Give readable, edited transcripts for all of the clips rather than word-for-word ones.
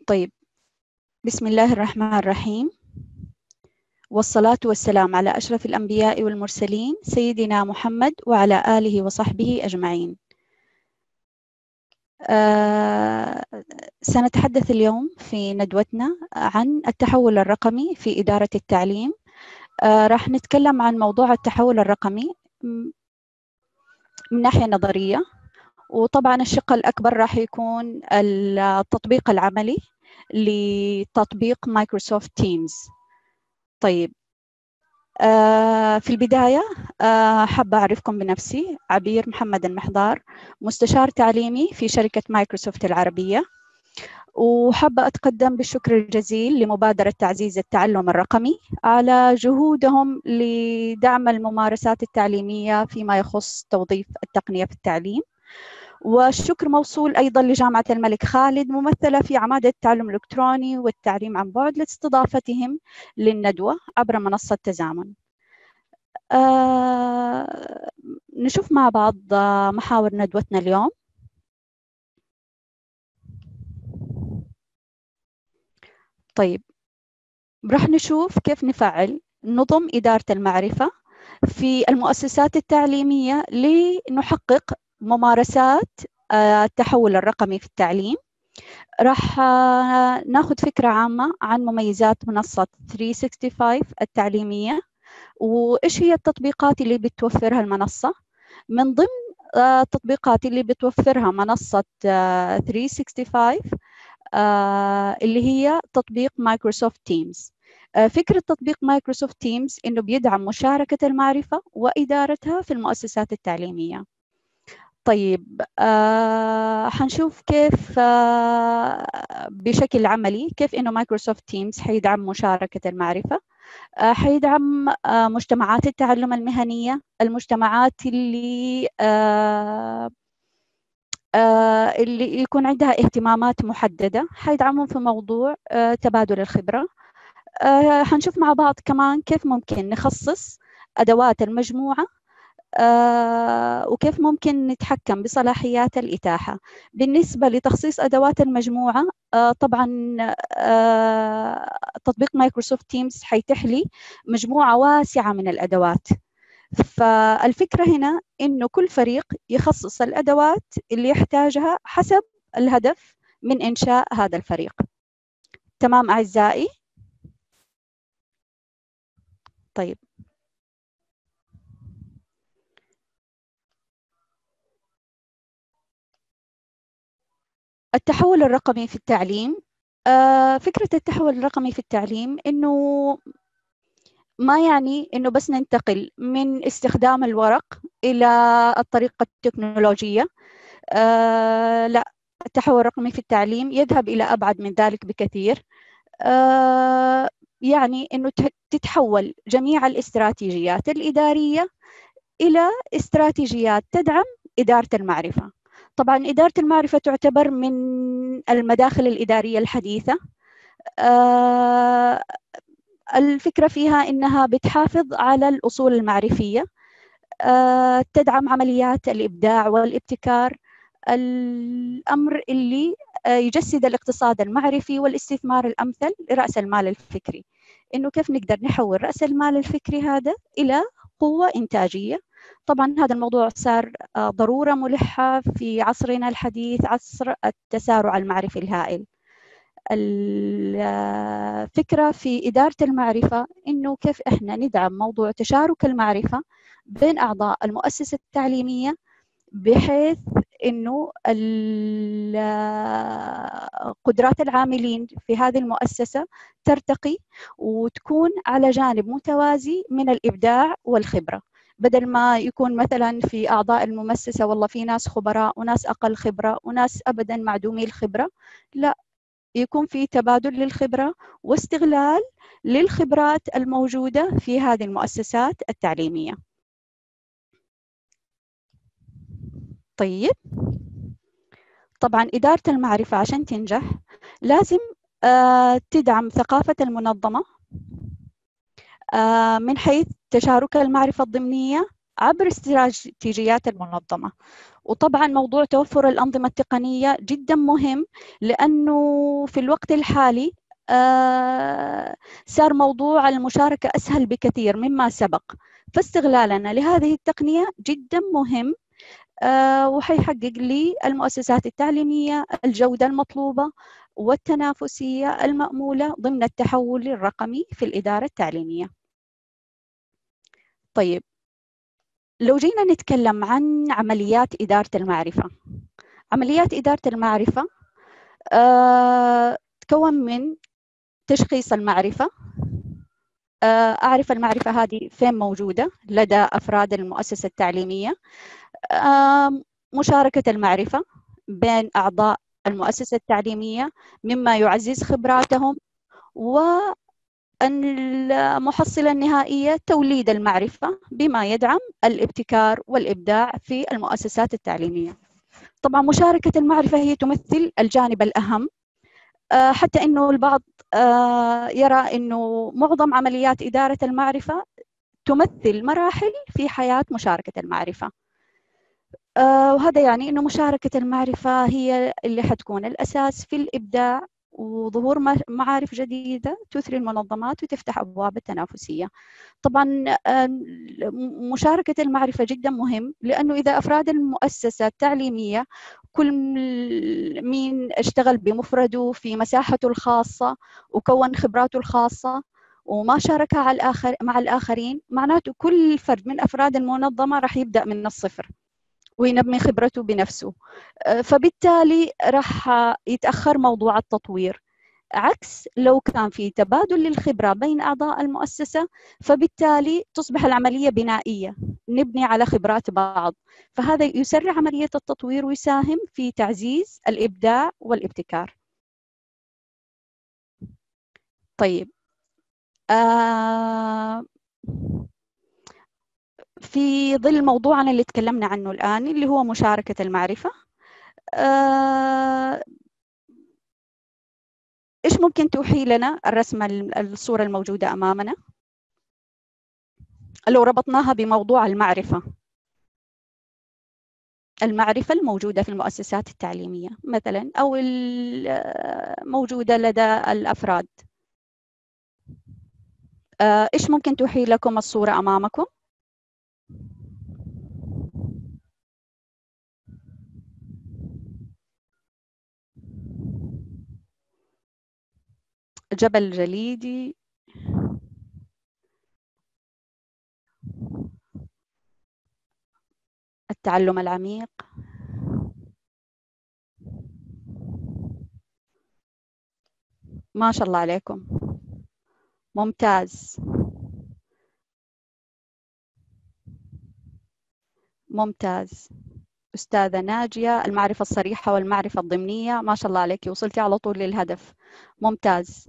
طيب، بسم الله الرحمن الرحيم، والصلاة والسلام على أشرف الأنبياء والمرسلين سيدنا محمد وعلى آله وصحبه أجمعين. سنتحدث اليوم في ندوتنا عن التحول الرقمي في إدارة التعليم. راح نتكلم عن موضوع التحول الرقمي من ناحية نظرية، وطبعا الشق الأكبر راح يكون التطبيق العملي لتطبيق مايكروسوفت تيمز. طيب، في البداية حابة أعرفكم بنفسي. عبير محمد المحضار، مستشار تعليمي في شركة مايكروسوفت العربية، وحابة أتقدم بالشكر الجزيل لمبادرة تعزيز التعلم الرقمي على جهودهم لدعم الممارسات التعليمية فيما يخص توظيف التقنية في التعليم. والشكر موصول أيضا لجامعة الملك خالد ممثلة في عمادة التعلم الإلكتروني والتعليم عن بعد لاستضافتهم للندوة عبر منصة تزامن. نشوف مع بعض محاور ندوتنا اليوم. طيب، راح نشوف كيف نفعل نظم إدارة المعرفة في المؤسسات التعليمية لنحقق ممارسات التحول الرقمي في التعليم. راح ناخذ فكرة عامة عن مميزات منصة 365 التعليمية، وإيش هي التطبيقات اللي بتوفرها المنصة. من ضمن التطبيقات اللي بتوفرها منصة 365 اللي هي تطبيق مايكروسوفت تيمز. فكرة تطبيق مايكروسوفت تيمز إنه بيدعم مشاركة المعرفة وإدارتها في المؤسسات التعليمية. طيب، حنشوف كيف بشكل عملي كيف إنه مايكروسوفت تيمز حيدعم مشاركة المعرفة. حيدعم مجتمعات التعلم المهنية، المجتمعات اللي يكون عندها اهتمامات محددة، حيدعمهم في موضوع تبادل الخبرة. حنشوف مع بعض كمان كيف ممكن نخصص أدوات المجموعة، وكيف ممكن نتحكم بصلاحيات الإتاحة. بالنسبة لتخصيص أدوات المجموعة، طبعا تطبيق مايكروسوفت تيمز حيتيح لي مجموعة واسعة من الأدوات. فالفكرة هنا إنه كل فريق يخصص الأدوات اللي يحتاجها حسب الهدف من إنشاء هذا الفريق. تمام أعزائي؟ طيب، التحول الرقمي في التعليم. فكرة التحول الرقمي في التعليم إنه ما يعني إنه بس ننتقل من استخدام الورق إلى الطريقة التكنولوجية. لا، التحول الرقمي في التعليم يذهب إلى أبعد من ذلك بكثير. يعني إنه تتحول جميع الاستراتيجيات الإدارية إلى استراتيجيات تدعم إدارة المعرفة. طبعا إدارة المعرفة تعتبر من المداخل الإدارية الحديثة. الفكرة فيها إنها بتحافظ على الأصول المعرفية، تدعم عمليات الإبداع والابتكار، الأمر اللي يجسد الاقتصاد المعرفي والاستثمار الأمثل لرأس المال الفكري. إنه كيف نقدر نحول رأس المال الفكري هذا إلى قوة إنتاجية. طبعا هذا الموضوع صار ضرورة ملحة في عصرنا الحديث، عصر التسارع المعرفي الهائل. الفكرة في إدارة المعرفة إنه كيف إحنا ندعم موضوع تشارك المعرفة بين أعضاء المؤسسة التعليمية، بحيث إنه قدرات العاملين في هذه المؤسسة ترتقي وتكون على جانب متوازي من الإبداع والخبرة، بدل ما يكون مثلا في أعضاء المؤسسة والله في ناس خبراء وناس أقل خبرة وناس أبدا معدومي الخبرة. لا، يكون في تبادل للخبرة واستغلال للخبرات الموجودة في هذه المؤسسات التعليمية. طيب، طبعا إدارة المعرفة عشان تنجح لازم تدعم ثقافة المنظمة من حيث تشارك المعرفة الضمنية عبر استراتيجيات المنظمة. وطبعا موضوع توفر الأنظمة التقنية جدا مهم، لأنه في الوقت الحالي صار موضوع المشاركة أسهل بكثير مما سبق، فاستغلالنا لهذه التقنية جدا مهم، وحيحقق لي المؤسسات التعليمية الجودة المطلوبة والتنافسية المأمولة ضمن التحول الرقمي في الإدارة التعليمية. طيب، لو جينا نتكلم عن عمليات إدارة المعرفة. عمليات إدارة المعرفة تكون من تشخيص المعرفة، أعرف المعرفة هذه فين موجودة لدى أفراد المؤسسة التعليمية، مشاركة المعرفة بين أعضاء المؤسسة التعليمية مما يعزز خبراتهم، والمحصلة النهائية توليد المعرفة بما يدعم الابتكار والإبداع في المؤسسات التعليمية. طبعا مشاركة المعرفة هي تمثل الجانب الأهم، حتى أنه البعض يرى أنه معظم عمليات إدارة المعرفة تمثل مراحل في حياة مشاركة المعرفة، وهذا يعني أنه مشاركة المعرفة هي اللي حتكون الأساس في الإبداع وظهور معارف جديدة تثري المنظمات وتفتح أبواب التنافسية. طبعا مشاركة المعرفة جدا مهم، لأنه إذا أفراد المؤسسة التعليمية كل مين اشتغل بمفرده في مساحته الخاصة وكون خبراته الخاصة وما شاركها مع الآخرين، معناته كل فرد من أفراد المنظمة راح يبدأ من الصفر وينمي خبرته بنفسه، فبالتالي راح يتأخر موضوع التطوير، عكس لو كان في تبادل للخبرة بين أعضاء المؤسسة، فبالتالي تصبح العملية بنائية، نبني على خبرات بعض، فهذا يسرع عملية التطوير ويساهم في تعزيز الإبداع والابتكار. طيب، في ظل موضوعنا اللي تكلمنا عنه الآن اللي هو مشاركة المعرفة، إيش ممكن توحي لنا الرسمة الصورة الموجودة أمامنا لو ربطناها بموضوع المعرفة الموجودة في المؤسسات التعليمية مثلا، أو الموجودة لدى الأفراد؟ إيش ممكن توحي لكم الصورة أمامكم؟ جبل جليدي، التعلم العميق، ما شاء الله عليكم، ممتاز ممتاز. أستاذة ناجية، المعرفة الصريحة والمعرفة الضمنية، ما شاء الله عليك، وصلتي على طول للهدف، ممتاز.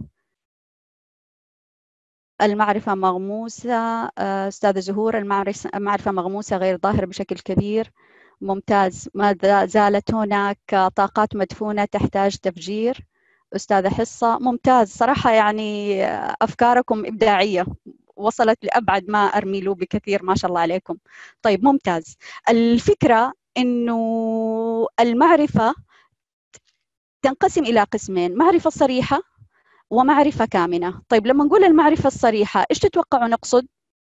المعرفة مغموسة، أستاذة زهور، المعرفة مغموسة غير ظاهرة بشكل كبير، ممتاز. ما زالت هناك طاقات مدفونة تحتاج تفجير، أستاذة حصة، ممتاز. صراحة يعني أفكاركم إبداعية، وصلت لأبعد ما أرمي له بكثير، ما شاء الله عليكم. طيب، ممتاز. الفكرة إنه المعرفة تنقسم إلى قسمين: معرفة صريحة ومعرفة كامنة. طيب، لما نقول المعرفة الصريحة إيش تتوقعوا نقصد؟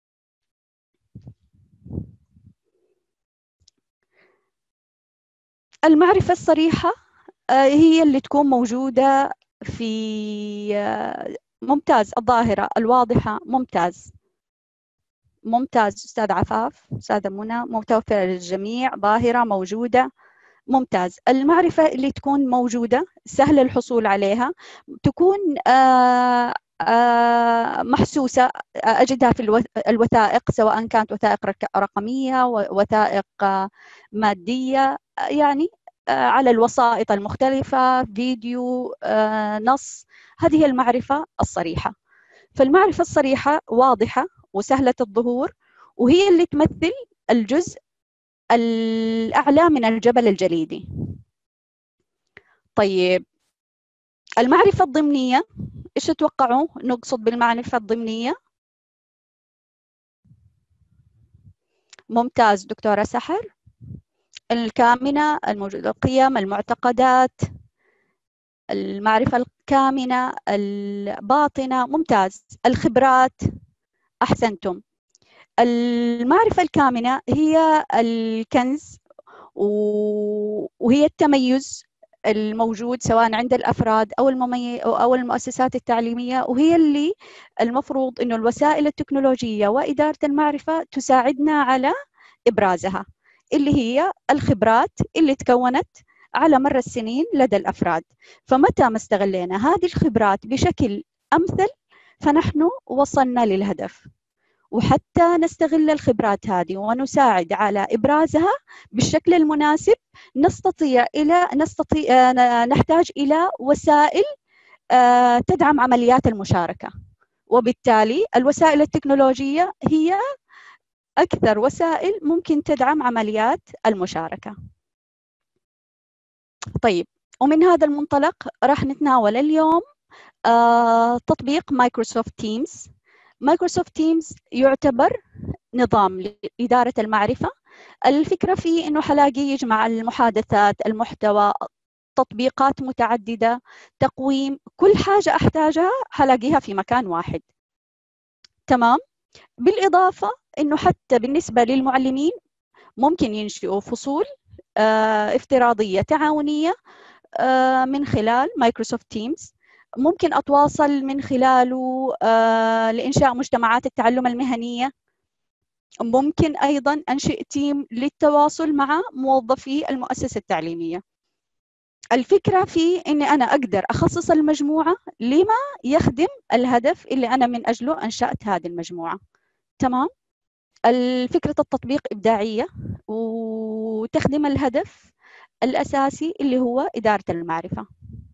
المعرفة الصريحة هي اللي تكون موجودة في ممتاز، الظاهرة الواضحة، ممتاز ممتاز. أستاذ عفاف، أستاذة منى، متوفرة للجميع، ظاهرة موجودة، ممتاز. المعرفة اللي تكون موجودة سهل الحصول عليها، تكون محسوسة، أجدها في الوثائق، سواء كانت وثائق رقمية، وثائق مادية، يعني على الوسائط المختلفة، فيديو، نص. هذه المعرفة الصريحة. فالمعرفة الصريحة واضحة وسهلة الظهور، وهي اللي تمثل الجزء الأعلى من الجبل الجليدي. طيب، المعرفة الضمنية، إيش تتوقعوا نقصد بالمعرفة الضمنية؟ ممتاز دكتورة سحر. الكامنة، الموجودة، القيم، المعتقدات، المعرفة الكامنة، الباطنة، ممتاز. الخبرات، أحسنتم. المعرفة الكامنة هي الكنز وهي التميز الموجود سواء عند الأفراد أو المؤسسات التعليمية، وهي اللي المفروض أنه الوسائل التكنولوجية وإدارة المعرفة تساعدنا على إبرازها، اللي هي الخبرات اللي تكونت على مر السنين لدى الأفراد. فمتى ما استغلينا هذه الخبرات بشكل أمثل فنحن وصلنا للهدف. وحتى نستغل الخبرات هذه ونساعد على إبرازها بالشكل المناسب نحتاج إلى وسائل تدعم عمليات المشاركة، وبالتالي الوسائل التكنولوجية هي أكثر وسائل ممكن تدعم عمليات المشاركة. طيب، ومن هذا المنطلق راح نتناول اليوم تطبيق مايكروسوفت تيمز. مايكروسوفت تيمز يعتبر نظام لإدارة المعرفة. الفكرة فيه إنه حلاقي يجمع المحادثات، المحتوى، تطبيقات متعددة، تقويم، كل حاجة أحتاجها حلاقيها في مكان واحد. تمام. بالإضافة إنه حتى بالنسبة للمعلمين ممكن ينشئوا فصول افتراضية تعاونية من خلال مايكروسوفت تيمز. ممكن أتواصل من خلاله لإنشاء مجتمعات التعلم المهنية. ممكن أيضا أنشئ تيم للتواصل مع موظفي المؤسسة التعليمية. الفكرة في أني أنا أقدر أخصص المجموعة لما يخدم الهدف اللي أنا من أجله أنشأت هذه المجموعة. تمام. الفكرة التطبيق إبداعية وتخدم الهدف الأساسي اللي هو إدارة المعرفة.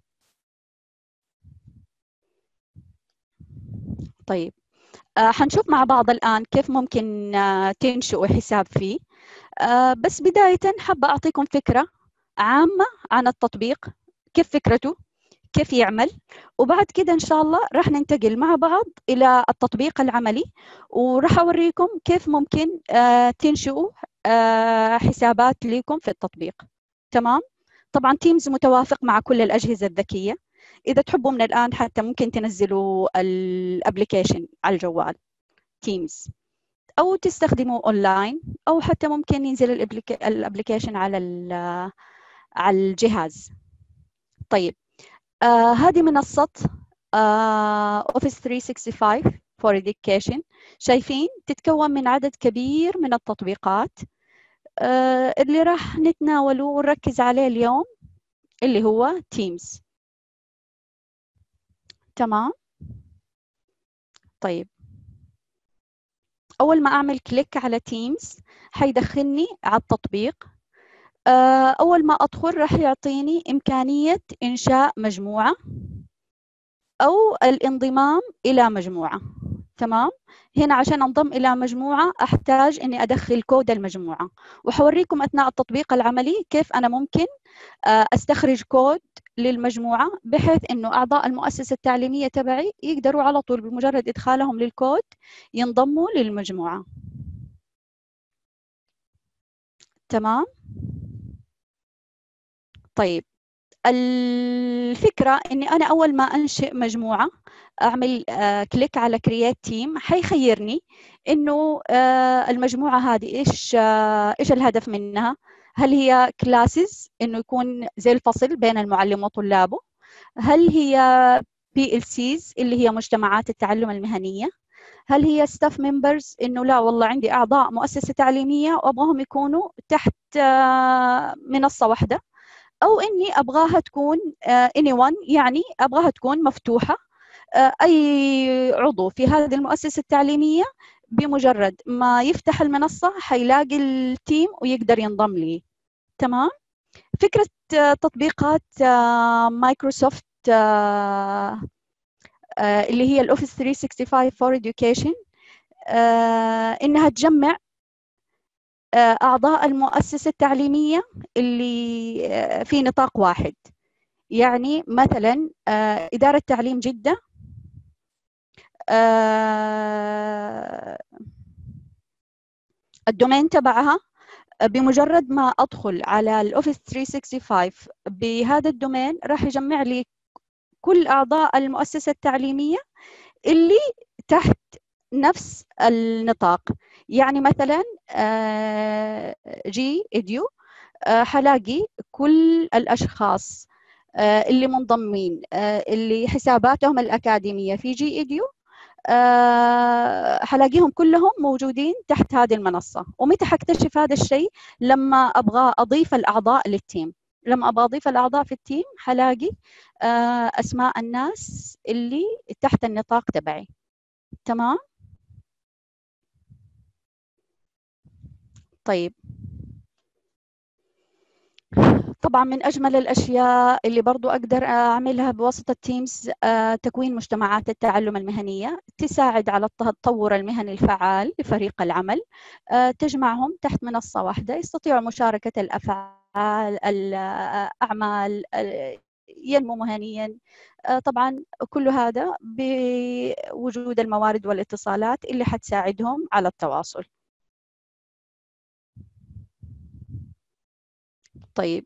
طيب، حنشوف مع بعض الآن كيف ممكن تنشئوا حساب فيه. بس بداية حابة أعطيكم فكرة عامة عن التطبيق، كيف فكرته، كيف يعمل، وبعد كده إن شاء الله راح ننتقل مع بعض إلى التطبيق العملي، وراح أوريكم كيف ممكن تنشئوا حسابات لكم في التطبيق. تمام. طبعا تيمز متوافق مع كل الأجهزة الذكية. إذا تحبوا من الآن حتى ممكن تنزلوا الابليكيشن على الجوال تيمز، أو تستخدموا أونلاين، أو حتى ممكن ينزل الابليكيشن على الجهاز. طيب، هذه منصة Office 365 for Education. شايفين تتكون من عدد كبير من التطبيقات. اللي راح نتناوله ونركز عليه اليوم اللي هو Teams. تمام. طيب، أول ما أعمل كليك على Teams حيدخلني على التطبيق. أول ما أدخل راح يعطيني إمكانية إنشاء مجموعة أو الانضمام إلى مجموعة. تمام. هنا عشان أنضم إلى مجموعة أحتاج أني أدخل كود المجموعة، وحوريكم أثناء التطبيق العملي كيف أنا ممكن أستخرج كود للمجموعة، بحيث أنه أعضاء المؤسسة التعليمية تبعي يقدروا على طول بمجرد إدخالهم للكود ينضموا للمجموعة. تمام. طيب، الفكرة أني أنا أول ما أنشئ مجموعة أعمل كليك على Create Team، حيخيرني إنه المجموعة هذه إيش الهدف منها. هل هي كلاسز إنه يكون زي الفصل بين المعلم وطلابه؟ هل هي PLCs اللي هي مجتمعات التعلم المهنية؟ هل هي staff members إنه لا والله عندي أعضاء مؤسسة تعليمية وأبغاهم يكونوا تحت منصة واحدة؟ أو إني أبغاها تكون anyone، يعني أبغاها تكون مفتوحة، أي عضو في هذه المؤسسة التعليمية بمجرد ما يفتح المنصة حيلاقي التيم ويقدر ينضم لي. تمام. فكرة تطبيقات مايكروسوفت اللي هي الأوفيس 365 for Education إنها تجمع أعضاء المؤسسة التعليمية اللي في نطاق واحد. يعني مثلا إدارة تعليم جدة الدومين تبعها بمجرد ما أدخل على الأوفيس 365 بهذا الدومين راح يجمع لي كل أعضاء المؤسسة التعليمية اللي تحت نفس النطاق. يعني مثلا جي إديو حلاقي كل الأشخاص اللي منضمين اللي حساباتهم الأكاديمية في جي إديو، حلاقيهم كلهم موجودين تحت هذه المنصة. ومتى حكتشف هذا الشيء؟ لما أبغى أضيف الأعضاء للتيم. لما أبغى أضيف الأعضاء في التيم حلاقي أسماء الناس اللي تحت النطاق تبعي. تمام؟ طيب، طبعا من أجمل الأشياء اللي برضو أقدر أعملها بواسطة تيمز تكوين مجتمعات التعلم المهنية تساعد على التطور المهني الفعال لفريق العمل، تجمعهم تحت منصة واحدة، يستطيعوا مشاركة الأفعال الأعمال، ينمو مهنيا. طبعا كل هذا بوجود الموارد والاتصالات اللي حتساعدهم على التواصل. طيب،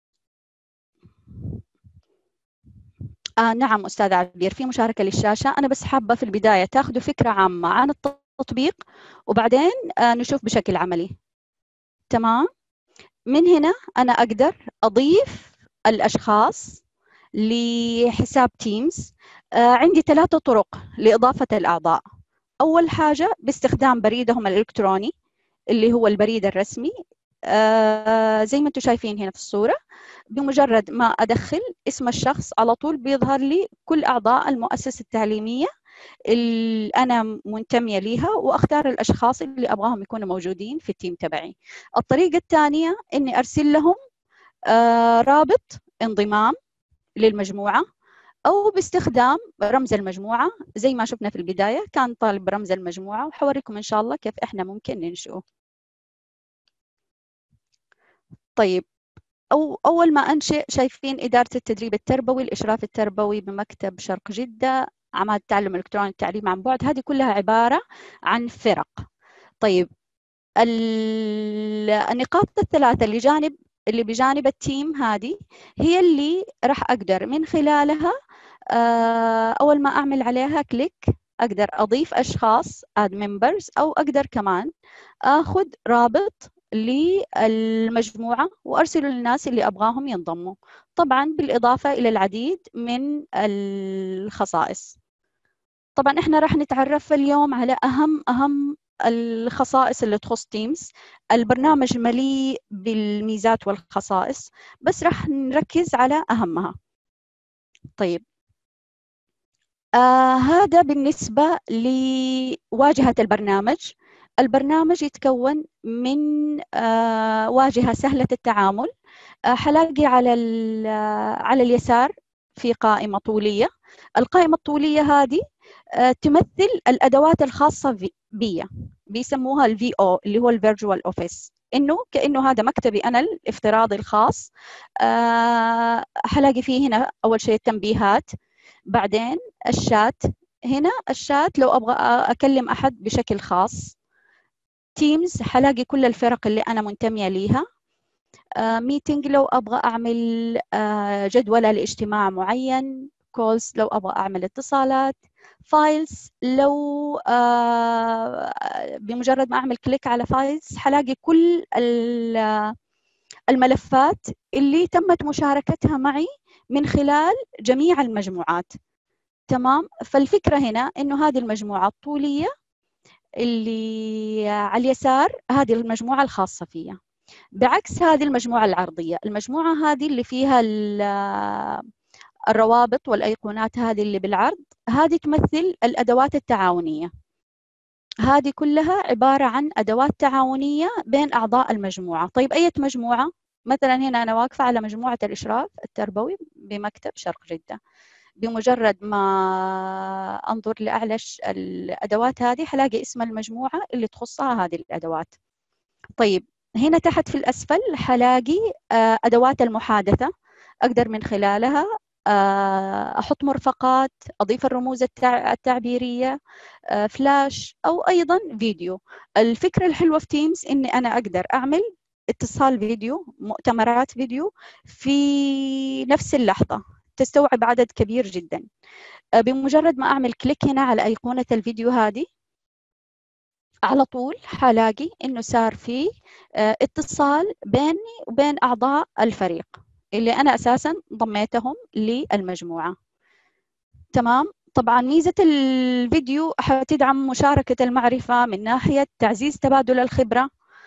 نعم أستاذ عبير، في مشاركة للشاشة. أنا بس حابة في البداية تاخذوا فكرة عامة عن التطبيق وبعدين نشوف بشكل عملي. تمام؟ من هنا أنا أقدر أضيف الأشخاص لحساب تيمز. عندي 3 طرق لإضافة الأعضاء. أول حاجة باستخدام بريدهم الإلكتروني اللي هو البريد الرسمي، زي ما انتم شايفين هنا في الصورة. بمجرد ما أدخل اسم الشخص على طول بيظهر لي كل أعضاء المؤسسة التعليمية اللي أنا منتمية ليها، وأختار الأشخاص اللي أبغاهم يكونوا موجودين في التيم تبعي. الطريقة الثانية إني أرسل لهم رابط انضمام للمجموعة، أو باستخدام رمز المجموعة زي ما شفنا في البداية كان طالب رمز المجموعة، وحوريكم إن شاء الله كيف إحنا ممكن ننشئه. طيب، أول ما أنشئ شايفين إدارة التدريب التربوي، الإشراف التربوي بمكتب شرق جدة، أعمال التعلم الإلكتروني، التعليم عن بعد. هذه كلها عبارة عن فرق. طيب، النقاط الثلاثة اللي بجانب التيم هذه هي اللي راح أقدر من خلالها أول ما أعمل عليها كليك أقدر أضيف أشخاص add members، أو أقدر كمان أخذ رابط للمجموعة وأرسله للناس اللي أبغاهم ينضموا، طبعا بالإضافة إلى العديد من الخصائص. طبعا إحنا راح نتعرف اليوم على أهم الخصائص اللي تخص تيمز. البرنامج مليء بالميزات والخصائص، بس راح نركز على أهمها. طيب، هذا بالنسبة لواجهة البرنامج. البرنامج يتكون من واجهة سهلة التعامل. حلاقي على اليسار في قائمة طولية. القائمة الطولية هذه تمثل الأدوات الخاصة بي، بيسموها ال VO اللي هو الفيرتشوال أوفيس، كأنه هذا مكتبي أنا الافتراضي الخاص. حلاقي فيه هنا أول شيء التنبيهات، بعدين الشات. هنا الشات لو أبغى أكلم أحد بشكل خاص. تيمز حلاقي كل الفرق اللي أنا منتمية ليها. ميتينج لو أبغى أعمل جدولة لاجتماع معين. كولز لو أبغى أعمل اتصالات. فايلز لو بمجرد ما أعمل كليك على فايلز حلاقي كل الملفات اللي تمت مشاركتها معي من خلال جميع المجموعات. تمام؟ فالفكرة هنا إنه هذه المجموعة الطولية اللي على اليسار هذه المجموعة الخاصة فيها، بعكس هذه المجموعة العرضية. المجموعة هذه اللي فيها الروابط والأيقونات هذه اللي بالعرض، هذه تمثل الأدوات التعاونية. هذه كلها عبارة عن أدوات تعاونية بين أعضاء المجموعة. طيب، أي مجموعة؟ مثلا هنا أنا واقفة على مجموعة الإشراف التربوي بمكتب شرق جدة. بمجرد ما أنظر لأعلى الأدوات هذه حلاقي اسم المجموعة اللي تخصها هذه الأدوات. طيب، هنا تحت في الأسفل حلاقي أدوات المحادثة، أقدر من خلالها أحط مرفقات، أضيف الرموز التعبيرية، فلاش، أو أيضا فيديو. الفكرة الحلوة في تيمز إني أنا أقدر أعمل اتصال فيديو، مؤتمرات فيديو في نفس اللحظة، تستوعب عدد كبير جدا. بمجرد ما أعمل كليك هنا على أيقونة الفيديو هذه، على طول حلاقي إنه صار في اتصال بيني وبين أعضاء الفريق اللي أنا أساساً ضميتهم للمجموعة. تمام. طبعاً ميزة الفيديو حتدعم مشاركة المعرفة من ناحية تعزيز تبادل الخبرة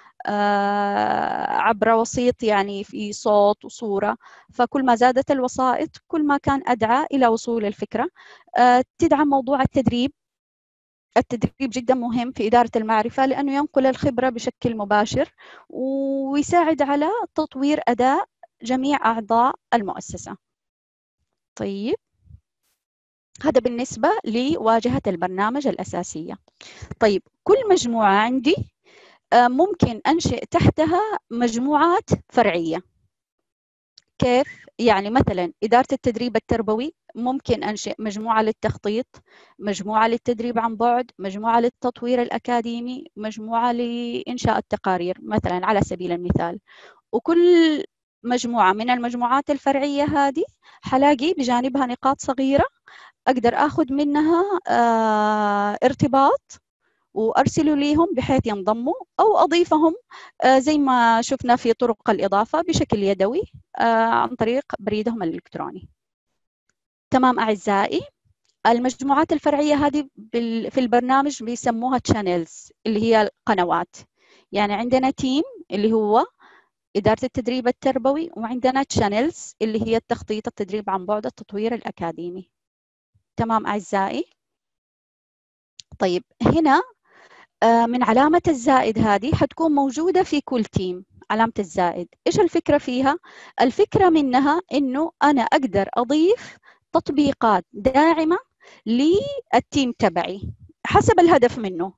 عبر وسيط يعني في صوت وصورة. فكل ما زادت الوسائط كل ما كان أدعى إلى وصول الفكرة. تدعم موضوع التدريب. التدريب جدا مهم في إدارة المعرفة، لأنه ينقل الخبرة بشكل مباشر ويساعد على تطوير أداء جميع أعضاء المؤسسة. طيب، هذا بالنسبة لواجهة البرنامج الأساسية. طيب، كل مجموعة عندي ممكن أنشئ تحتها مجموعات فرعية. كيف؟ يعني مثلا إدارة التدريب التربوي ممكن أنشئ مجموعة للتخطيط، مجموعة للتدريب عن بعد، مجموعة للتطوير الأكاديمي، مجموعة لإنشاء التقارير مثلا على سبيل المثال. وكل مجموعة من المجموعات الفرعية هذه حلاقي بجانبها نقاط صغيرة أقدر أخذ منها ارتباط وأرسله ليهم بحيث ينضموا، أو أضيفهم زي ما شفنا في طرق الإضافة بشكل يدوي عن طريق بريدهم الإلكتروني. تمام أعزائي، المجموعات الفرعية هذه في البرنامج بيسموها channels، اللي هي القنوات. يعني عندنا تيم اللي هو إدارة التدريب التربوي، وعندنا channels اللي هي التخطيط، التدريب عن بعد، التطوير الأكاديمي. تمام أعزائي. طيب، هنا من علامة الزائد هذه حتكون موجودة في كل تيم. علامة الزائد إيش الفكرة فيها؟ الفكرة منها إنه أنا أقدر أضيف تطبيقات داعمة للتيم تبعي حسب الهدف منه.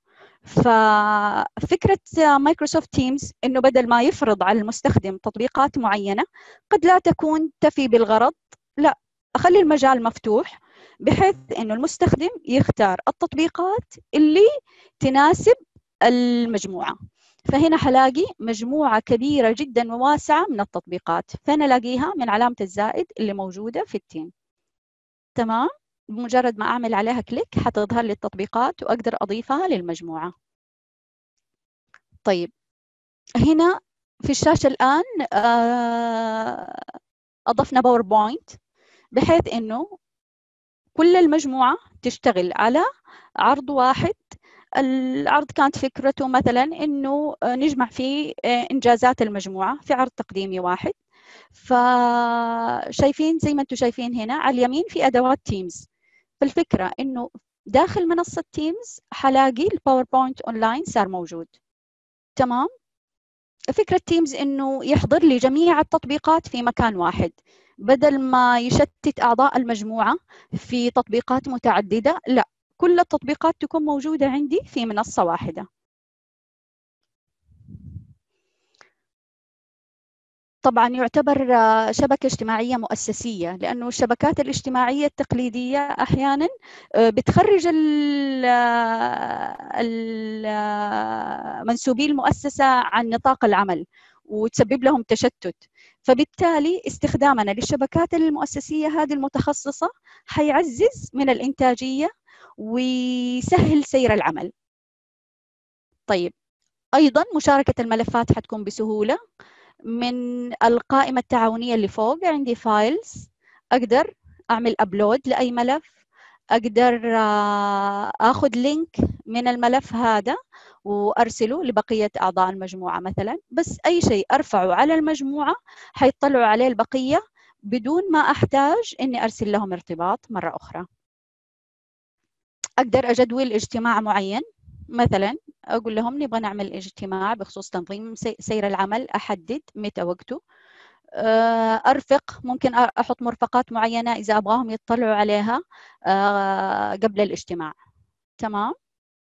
ففكرة مايكروسوفت تيمز إنه بدل ما يفرض على المستخدم تطبيقات معينة قد لا تكون تفي بالغرض، لا، أخلي المجال مفتوح بحيث إنه المستخدم يختار التطبيقات اللي تناسب المجموعة. فهنا حلاقي مجموعة كبيرة جدا وواسعة من التطبيقات، فأنا ألاقيها من علامة الزائد اللي موجودة في التيم. تمام. بمجرد ما أعمل عليها كليك حتظهر لي التطبيقات وأقدر أضيفها للمجموعة. طيب، هنا في الشاشة الآن أضفنا باوربوينت بحيث إنه كل المجموعة تشتغل على عرض واحد. العرض كانت فكرته مثلا إنه نجمع فيه إنجازات المجموعة في عرض تقديمي واحد. فشايفين زي ما أنتم شايفين هنا على اليمين في أدوات تيمز. فالفكرة إنه داخل منصة تيمز حلاقي الباوربوينت أونلاين صار موجود. تمام. فكرة تيمز إنه يحضر لي جميع التطبيقات في مكان واحد، بدل ما يشتت أعضاء المجموعة في تطبيقات متعددة، لا، كل التطبيقات تكون موجودة عندي في منصة واحدة. طبعا يعتبر شبكة اجتماعية مؤسسية، لأنه الشبكات الاجتماعية التقليدية أحيانا بتخرج منسوبي المؤسسة عن نطاق العمل وتسبب لهم تشتت. فبالتالي استخدامنا للشبكات المؤسسية هذه المتخصصة حيعزز من الإنتاجية ويسهل سير العمل. طيب، أيضا مشاركة الملفات حتكون بسهولة. من القائمة التعاونية اللي فوق عندي فايلز، أقدر أعمل أبلود لأي ملف، أقدر أخذ لينك من الملف هذا وأرسله لبقية أعضاء المجموعة مثلا. بس أي شيء أرفعه على المجموعة حيطلعوا عليه البقية بدون ما أحتاج إني أرسل لهم ارتباط مرة أخرى. أقدر أجدول اجتماع معين، مثلا أقول لهم نبغى نعمل اجتماع بخصوص تنظيم سير العمل، أحدد متى وقته. أرفق، ممكن أحط مرفقات معينة إذا أبغاهم يطلعوا عليها قبل الاجتماع. تمام.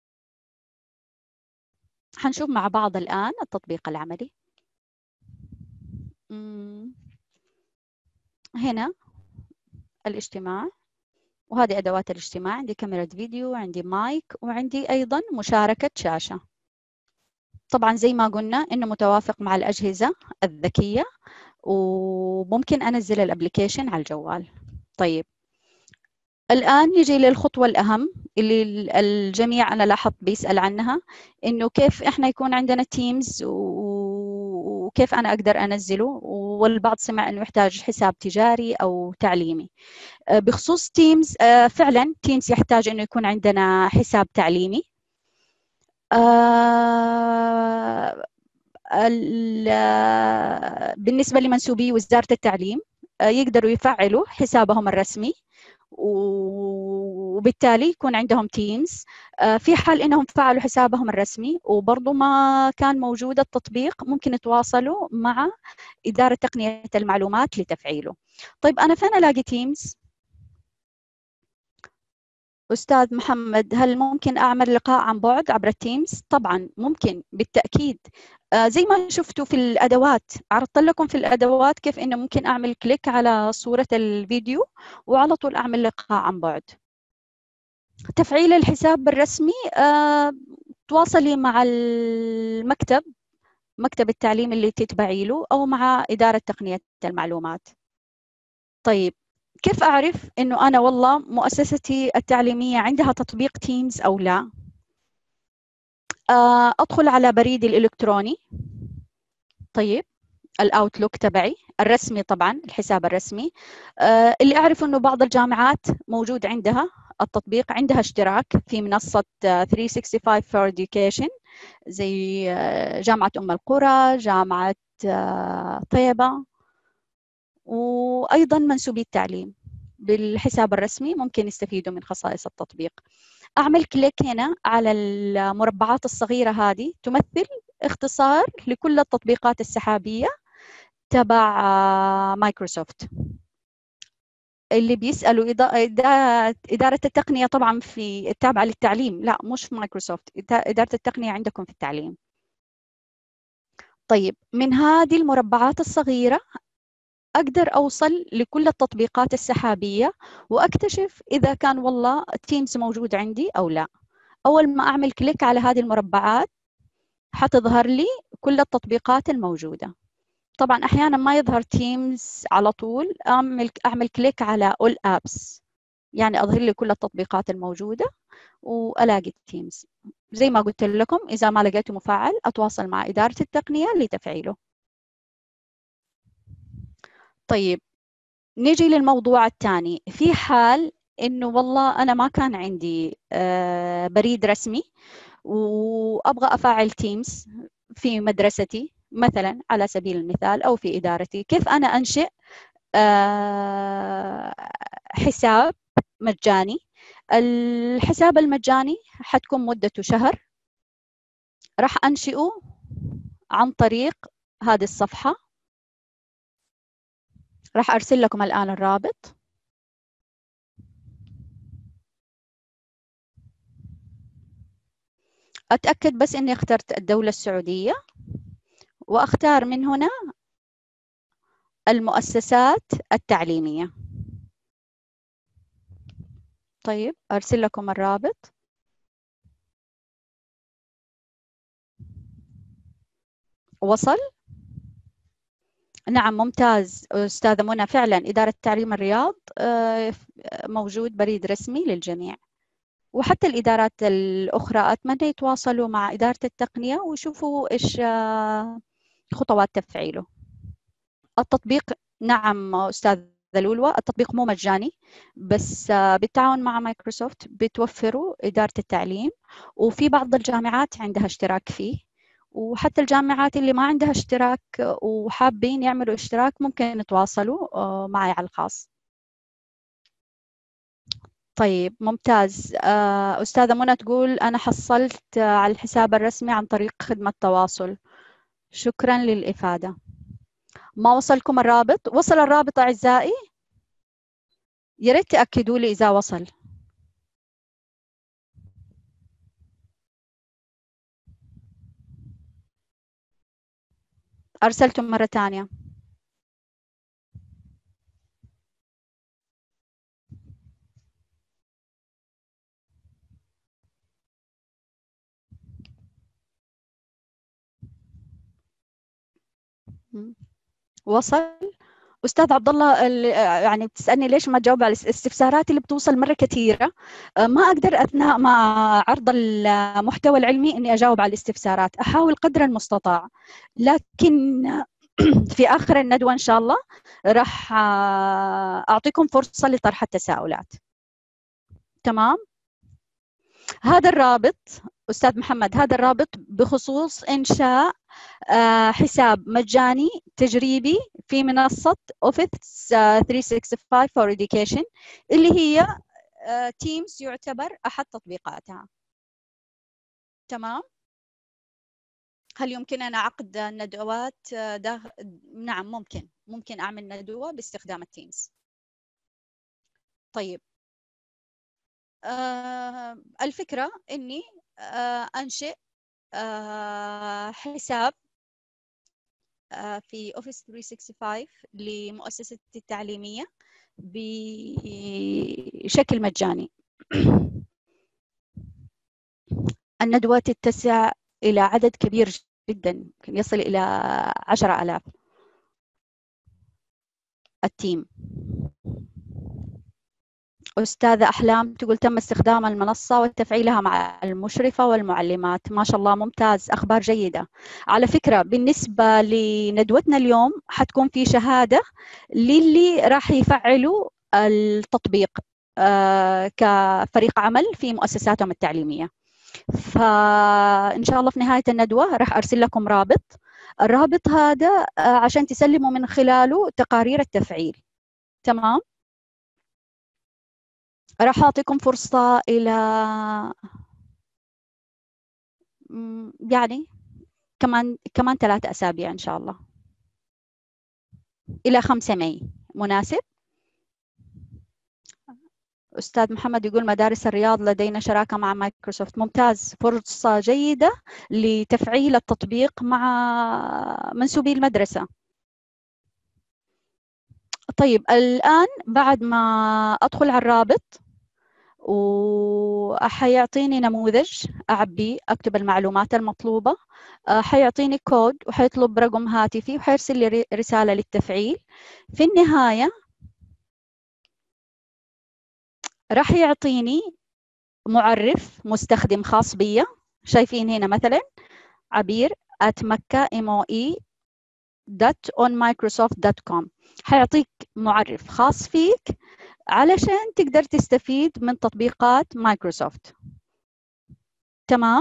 حنشوف مع بعض الآن التطبيق العملي. هنا الاجتماع، وهذه أدوات الاجتماع. عندي كاميرا فيديو، عندي مايك، وعندي أيضا مشاركة شاشة. طبعا زي ما قلنا إنه متوافق مع الأجهزة الذكية، وممكن أنزل الابليكيشن على الجوال. طيب الآن نجي للخطوة الأهم اللي الجميع أنا لاحظت بيسأل عنها، إنه كيف إحنا يكون عندنا تيمز وكيف أنا أقدر أنزله، والبعض سمع إنه يحتاج حساب تجاري أو تعليمي. بخصوص تيمز، فعلا تيمز يحتاج إنه يكون عندنا حساب تعليمي. بالنسبة لمنسوبي وزارة التعليم يقدروا يفعلوا حسابهم الرسمي، وبالتالي يكون عندهم تيمز. في حال انهم فعلوا حسابهم الرسمي وبرضه ما كان موجود التطبيق، ممكن يتواصلوا مع إدارة تقنية المعلومات لتفعيله. طيب أنا فين ألاقي تيمز؟ أستاذ محمد، هل ممكن أعمل لقاء عن بعد عبر التيمز؟ طبعا ممكن بالتأكيد. زي ما شفتوا في الأدوات، عرضت لكم في الأدوات كيف إنه ممكن أعمل كليك على صورة الفيديو وعلى طول أعمل لقاء عن بعد. تفعيل الحساب الرسمي، تواصلي مع المكتب، مكتب التعليم اللي تتبعي له، أو مع إدارة تقنية المعلومات. طيب كيف أعرف إنه أنا والله مؤسستي التعليمية عندها تطبيق تيمز أو لا؟ أدخل على بريدي الإلكتروني. طيب الأوتلوك تبعي الرسمي، طبعا الحساب الرسمي. اللي أعرف إنه بعض الجامعات موجود عندها التطبيق، عندها اشتراك في منصة 365 for Education، زي جامعة أم القرى، جامعة طيبة، وأيضا منسوبي التعليم بالحساب الرسمي ممكن يستفيدوا من خصائص التطبيق. أعمل كليك هنا على المربعات الصغيرة هذه، تمثل اختصار لكل التطبيقات السحابية تبع مايكروسوفت. اللي بيسألوا إدارة التقنية طبعا في التابعة للتعليم، لا مش في مايكروسوفت، إدارة التقنية عندكم في التعليم. طيب من هذه المربعات الصغيرة أقدر أوصل لكل التطبيقات السحابية وأكتشف إذا كان والله تيمز موجود عندي أو لا. أول ما أعمل كليك على هذه المربعات حتظهر لي كل التطبيقات الموجودة. طبعا أحيانا ما يظهر تيمز على طول، أعمل كليك على All Apps، يعني أظهر لي كل التطبيقات الموجودة وألاقي تيمز. زي ما قلت لكم، إذا ما لقيته مفعل أتواصل مع إدارة التقنية لتفعيله. طيب نيجي للموضوع الثاني. في حال إنه والله أنا ما كان عندي بريد رسمي وأبغى أفعل تيمز في مدرستي مثلا على سبيل المثال، أو في إدارتي، كيف أنا أنشئ حساب مجاني؟ الحساب المجاني حتكون مدته شهر. راح أنشئه عن طريق هذه الصفحة، راح أرسل لكم الآن الرابط. أتأكد بس إني اخترت الدولة السعودية، وأختار من هنا المؤسسات التعليمية. طيب أرسل لكم الرابط. وصل؟ نعم ممتاز أستاذة منى، فعلا إدارة تعليم الرياض موجود بريد رسمي للجميع، وحتى الإدارات الأخرى أتمنى يتواصلوا مع إدارة التقنية ويشوفوا إيش خطوات تفعيله. التطبيق، نعم أستاذ لولوى، التطبيق مو مجاني، بس بالتعاون مع مايكروسوفت بتوفروا إدارة التعليم، وفي بعض الجامعات عندها اشتراك فيه، وحتى الجامعات اللي ما عندها اشتراك وحابين يعملوا اشتراك ممكن يتواصلوا معي على الخاص. طيب ممتاز. أستاذة منى تقول أنا حصلت على الحساب الرسمي عن طريق خدمة تواصل. شكرا للإفادة. ما وصلكم الرابط؟ وصل الرابط أعزائي؟ يا ريت تأكدوا لي إذا وصل. أرسلتم مرة ثانية. وصل. أستاذ عبد الله يعني بتسألني ليش ما تجاوب على الاستفسارات اللي بتوصل مرة كثيرة. ما أقدر أثناء ما عرض المحتوى العلمي إني أجاوب على الاستفسارات، أحاول قدر المستطاع، لكن في آخر الندوة إن شاء الله راح أعطيكم فرصة لطرح التساؤلات. تمام. هذا الرابط أستاذ محمد، هذا الرابط بخصوص إنشاء حساب مجاني تجريبي في منصة Office 365 for Education اللي هي Teams يعتبر أحد تطبيقاتها. تمام. هل يمكننا عقد ندوات نعم، ممكن أعمل ندوة باستخدام التيمز. طيب، الفكرة إني أنشئ حساب في Office 365 لمؤسستي التعليمية بشكل مجاني. الندوات تتسع إلى عدد كبير جدا، يمكن يصل إلى 10,000 التيم. أستاذة أحلام تقول تم استخدام المنصة وتفعيلها مع المشرفة والمعلمات. ما شاء الله، ممتاز، أخبار جيدة. على فكرة بالنسبة لندوتنا اليوم حتكون في شهادة للي راح يفعلوا التطبيق كفريق عمل في مؤسساتهم التعليمية. فإن شاء الله في نهاية الندوة راح أرسل لكم رابط. الرابط هذا عشان تسلموا من خلاله تقارير التفعيل. تمام. راح أعطيكم فرصة إلى يعني كمان 3 أسابيع إن شاء الله، إلى 5 ماي. مناسب؟ أستاذ محمد يقول مدارس الرياض لدينا شراكة مع مايكروسوفت. ممتاز، فرصة جيدة لتفعيل التطبيق مع منسوبي المدرسة. طيب، الآن بعد ما أدخل على الرابط وحيعطيني نموذج أعبيه، أكتب المعلومات المطلوبة، حيعطيني كود وحيطلب رقم هاتفي وحيرسل لي رسالة للتفعيل. في النهاية راح يعطيني معرف مستخدم خاص بي. شايفين هنا مثلا عبير @mecca.onmicrosoft.com. حيعطيك معرف خاص فيك علشان تقدر تستفيد من تطبيقات مايكروسوفت. تمام.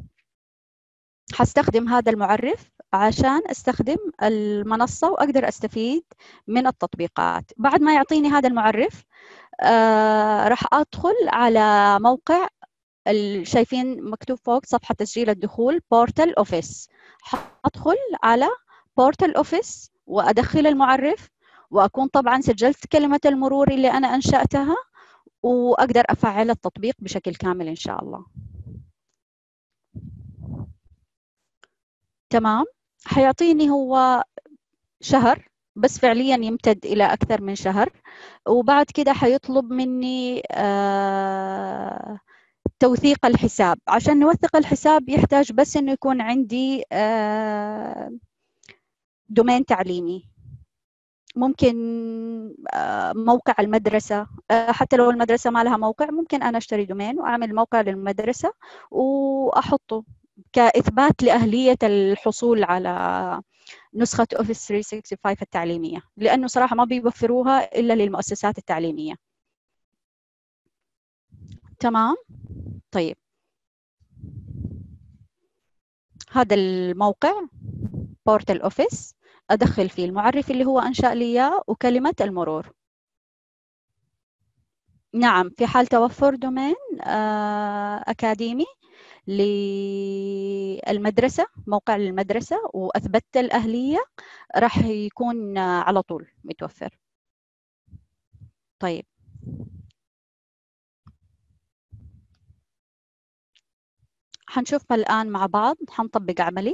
حستخدم هذا المعرف عشان استخدم المنصة وأقدر أستفيد من التطبيقات. بعد ما يعطيني هذا المعرف راح أدخل على موقع شايفين مكتوب فوق صفحة تسجيل الدخول بورتال أوفيس. أدخل على بورتال أوفيس وأدخل المعرف، وأكون طبعا سجلت كلمة المرور اللي أنا أنشأتها، وأقدر أفعل التطبيق بشكل كامل إن شاء الله. تمام. حيعطيني هو شهر، بس فعليا يمتد إلى أكثر من شهر. وبعد كده حيطلب مني توثيق الحساب. عشان نوثق الحساب يحتاج بس إنه يكون عندي دومين تعليمي. ممكن موقع المدرسة، حتى لو المدرسة ما لها موقع ممكن أنا أشتري دومين وأعمل موقع للمدرسة وأحطه كإثبات لأهلية الحصول على نسخة Office 365 التعليمية، لأنه صراحة ما بيوفروها إلا للمؤسسات التعليمية. تمام. طيب، هذا الموقع بورتال أوفيس، أدخل فيه المعرف اللي هو أنشأ لي إياه وكلمة المرور. نعم، في حال توفر دومين أكاديمي للمدرسة، موقع للمدرسة، وأثبتت الأهلية، راح يكون على طول متوفر. طيب، حنشوف الآن مع بعض، حنطبق عملي.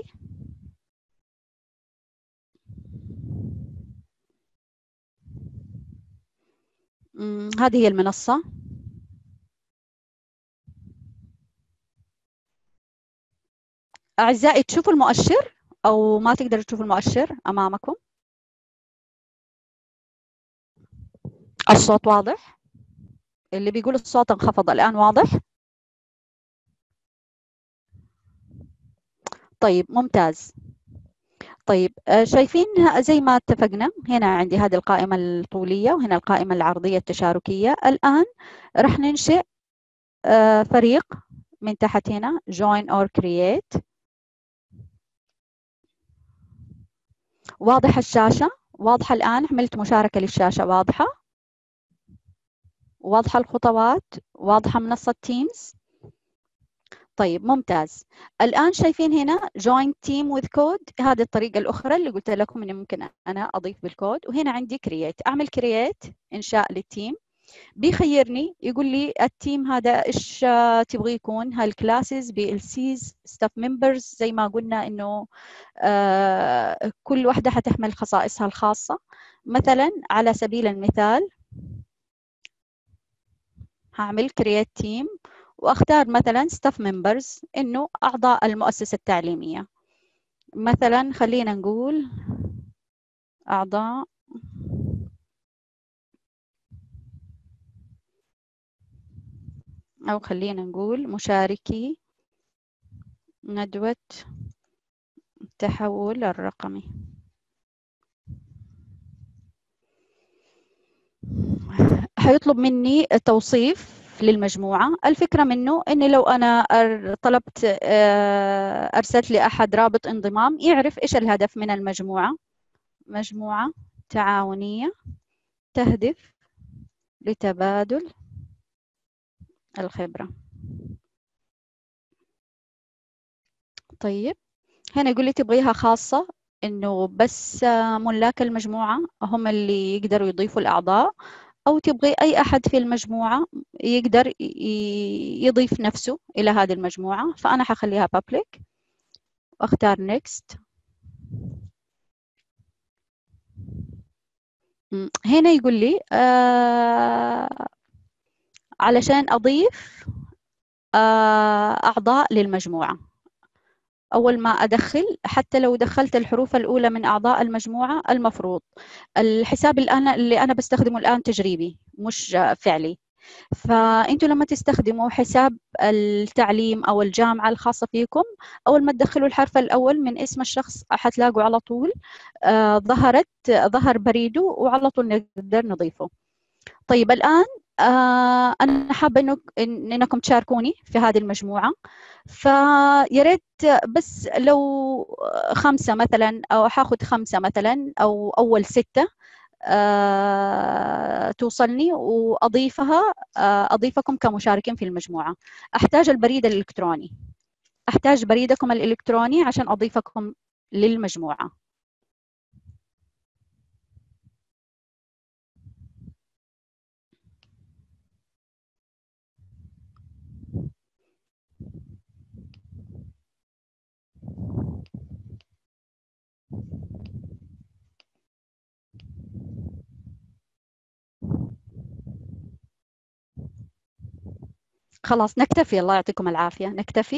هذه هي المنصة. أعزائي تشوفوا المؤشر أو ما تقدروا تشوفوا المؤشر أمامكم؟ الصوت واضح؟ اللي بيقول الصوت انخفض الآن واضح؟ طيب ممتاز. طيب شايفين زي ما اتفقنا، هنا عندي هذه القائمة الطولية وهنا القائمة العرضية التشاركية. الآن رح ننشئ فريق من تحت هنا join or create. واضح الشاشة؟ واضحة الآن؟ عملت مشاركة للشاشة واضحة؟ واضحة الخطوات؟ واضحة منصة تيمز؟ طيب ممتاز. الآن شايفين هنا join team with code، هذه الطريقة الأخرى اللي قلت لكم إنه ممكن أنا أضيف بالكود. وهنا عندي create، أعمل create إنشاء للتيم. بيخيرني يقول لي التيم هذا إيش تبغي يكون، هالكلاسز BLCs staff members، زي ما قلنا إنه كل واحدة حتحمل خصائصها الخاصة. مثلا على سبيل المثال هعمل create team واختار مثلا staff members انه اعضاء المؤسسة التعليمية. مثلا خلينا نقول اعضاء او خلينا نقول مشاركي ندوة التحول الرقمي. حيطلب مني توصيف للمجموعة. الفكرة منه أني لو أنا طلبت أرسلت لأحد رابط انضمام يعرف إيش الهدف من المجموعة. مجموعة تعاونية تهدف لتبادل الخبرة. طيب هنا يقول لي تبغيها خاصة إنه بس ملاك المجموعة هم اللي يقدروا يضيفوا الأعضاء، أو تبغي أي أحد في المجموعة يقدر يضيف نفسه إلى هذه المجموعة. فأنا حخليها public وأختار next. هنا يقول لي علشان أضيف أعضاء للمجموعة، أول ما أدخل حتى لو دخلت الحروف الأولى من أعضاء المجموعة المفروض الحساب الآن اللي أنا بستخدمه الآن تجريبي مش فعلي. فأنتوا لما تستخدموا حساب التعليم أو الجامعة الخاصة فيكم، أول ما تدخلوا الحرف الأول من اسم الشخص حتلاقوا على طول ظهر بريده وعلى طول نقدر نضيفه. طيب الآن أنا حابة إنكم تشاركوني في هذه المجموعة. فيا ريت بس لو 5 مثلا، أو حاخد 5 مثلا أو أول 6 توصلني وأضيفها، أضيفكم كمشاركين في المجموعة. أحتاج البريد الإلكتروني، أحتاج بريدكم الإلكتروني عشان أضيفكم للمجموعة. خلاص نكتفي، الله يعطيكم العافية، نكتفي.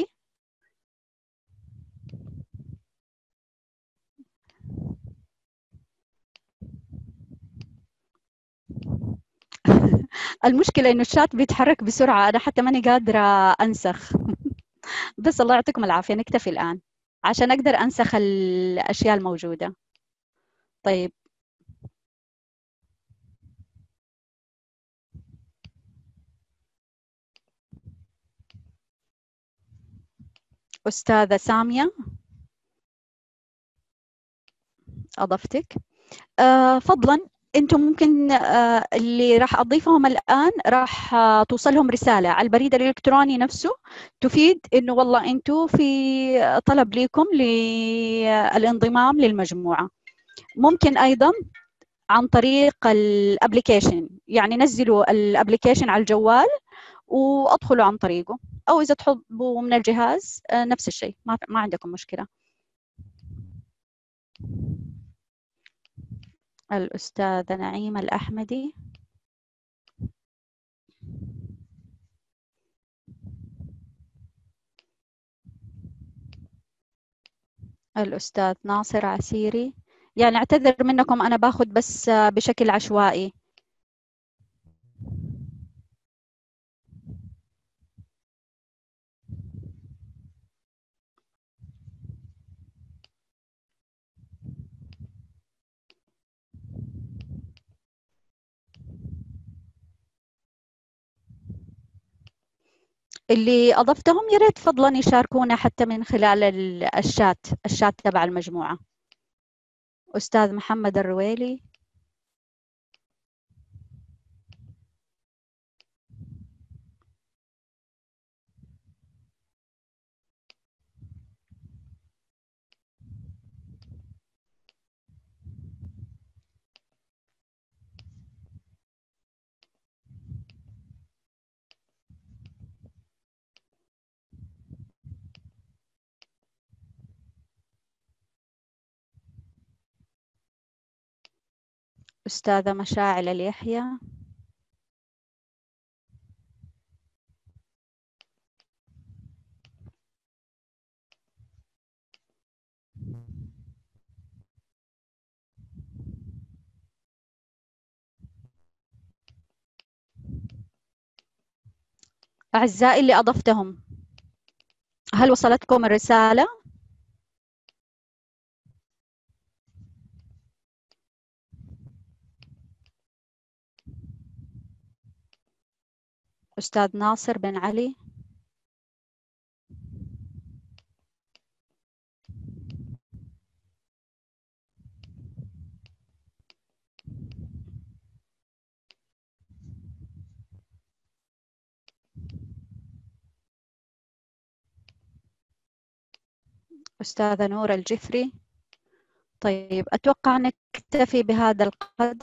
المشكلة إنه الشات بيتحرك بسرعة، أنا حتى ماني قادرة أنسخ. بس الله يعطيكم العافية، نكتفي الآن عشان أقدر أنسخ الأشياء الموجودة. طيب أستاذة سامية أضفتك. فضلا أنتم ممكن اللي راح أضيفهم الآن راح توصلهم رسالة على البريد الإلكتروني نفسه تفيد إنه والله أنتم في طلب لكم للانضمام للمجموعة. ممكن أيضا عن طريق الابليكيشن، يعني نزلوا الابليكيشن على الجوال وادخلوا عن طريقه، او اذا تحبوا من الجهاز نفس الشيء، ما عندكم مشكله. الأستاذة نعيمة الأحمدي. الأستاذ ناصر عسيري. يعني أعتذر منكم، أنا باخذ بس بشكل عشوائي. اللي أضفتهم يا ريت فضلا يشاركونا حتى من خلال الشات تبع المجموعة. أستاذ محمد الرويلي. أستاذة مشاعل اليحيى. أعزائي اللي أضفتهم، هل وصلتكم الرسالة؟ أستاذ ناصر بن علي. أستاذة نور الجفري. طيب أتوقع نكتفي بهذا القدر.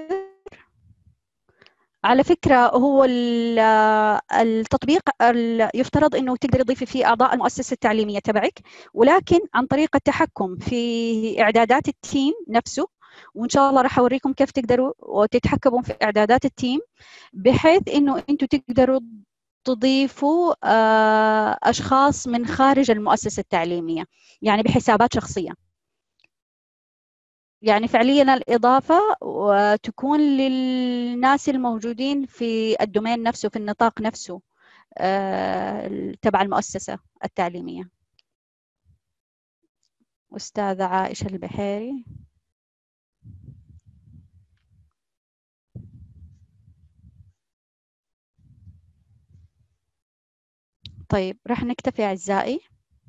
على فكرة هو التطبيق يفترض أنه تقدر تضيفي فيه أعضاء المؤسسة التعليمية تبعك، ولكن عن طريق التحكم في إعدادات التيم نفسه. وإن شاء الله راح أوريكم كيف تقدروا وتتحكموا في إعدادات التيم، بحيث أنه أنتم تقدروا تضيفوا أشخاص من خارج المؤسسة التعليمية، يعني بحسابات شخصية. يعني فعليا الإضافة وتكون للناس الموجودين في الدومين نفسه، في النطاق نفسه تبع المؤسسة التعليمية. أستاذة عائشة البحيري. طيب راح نكتفي أعزائي.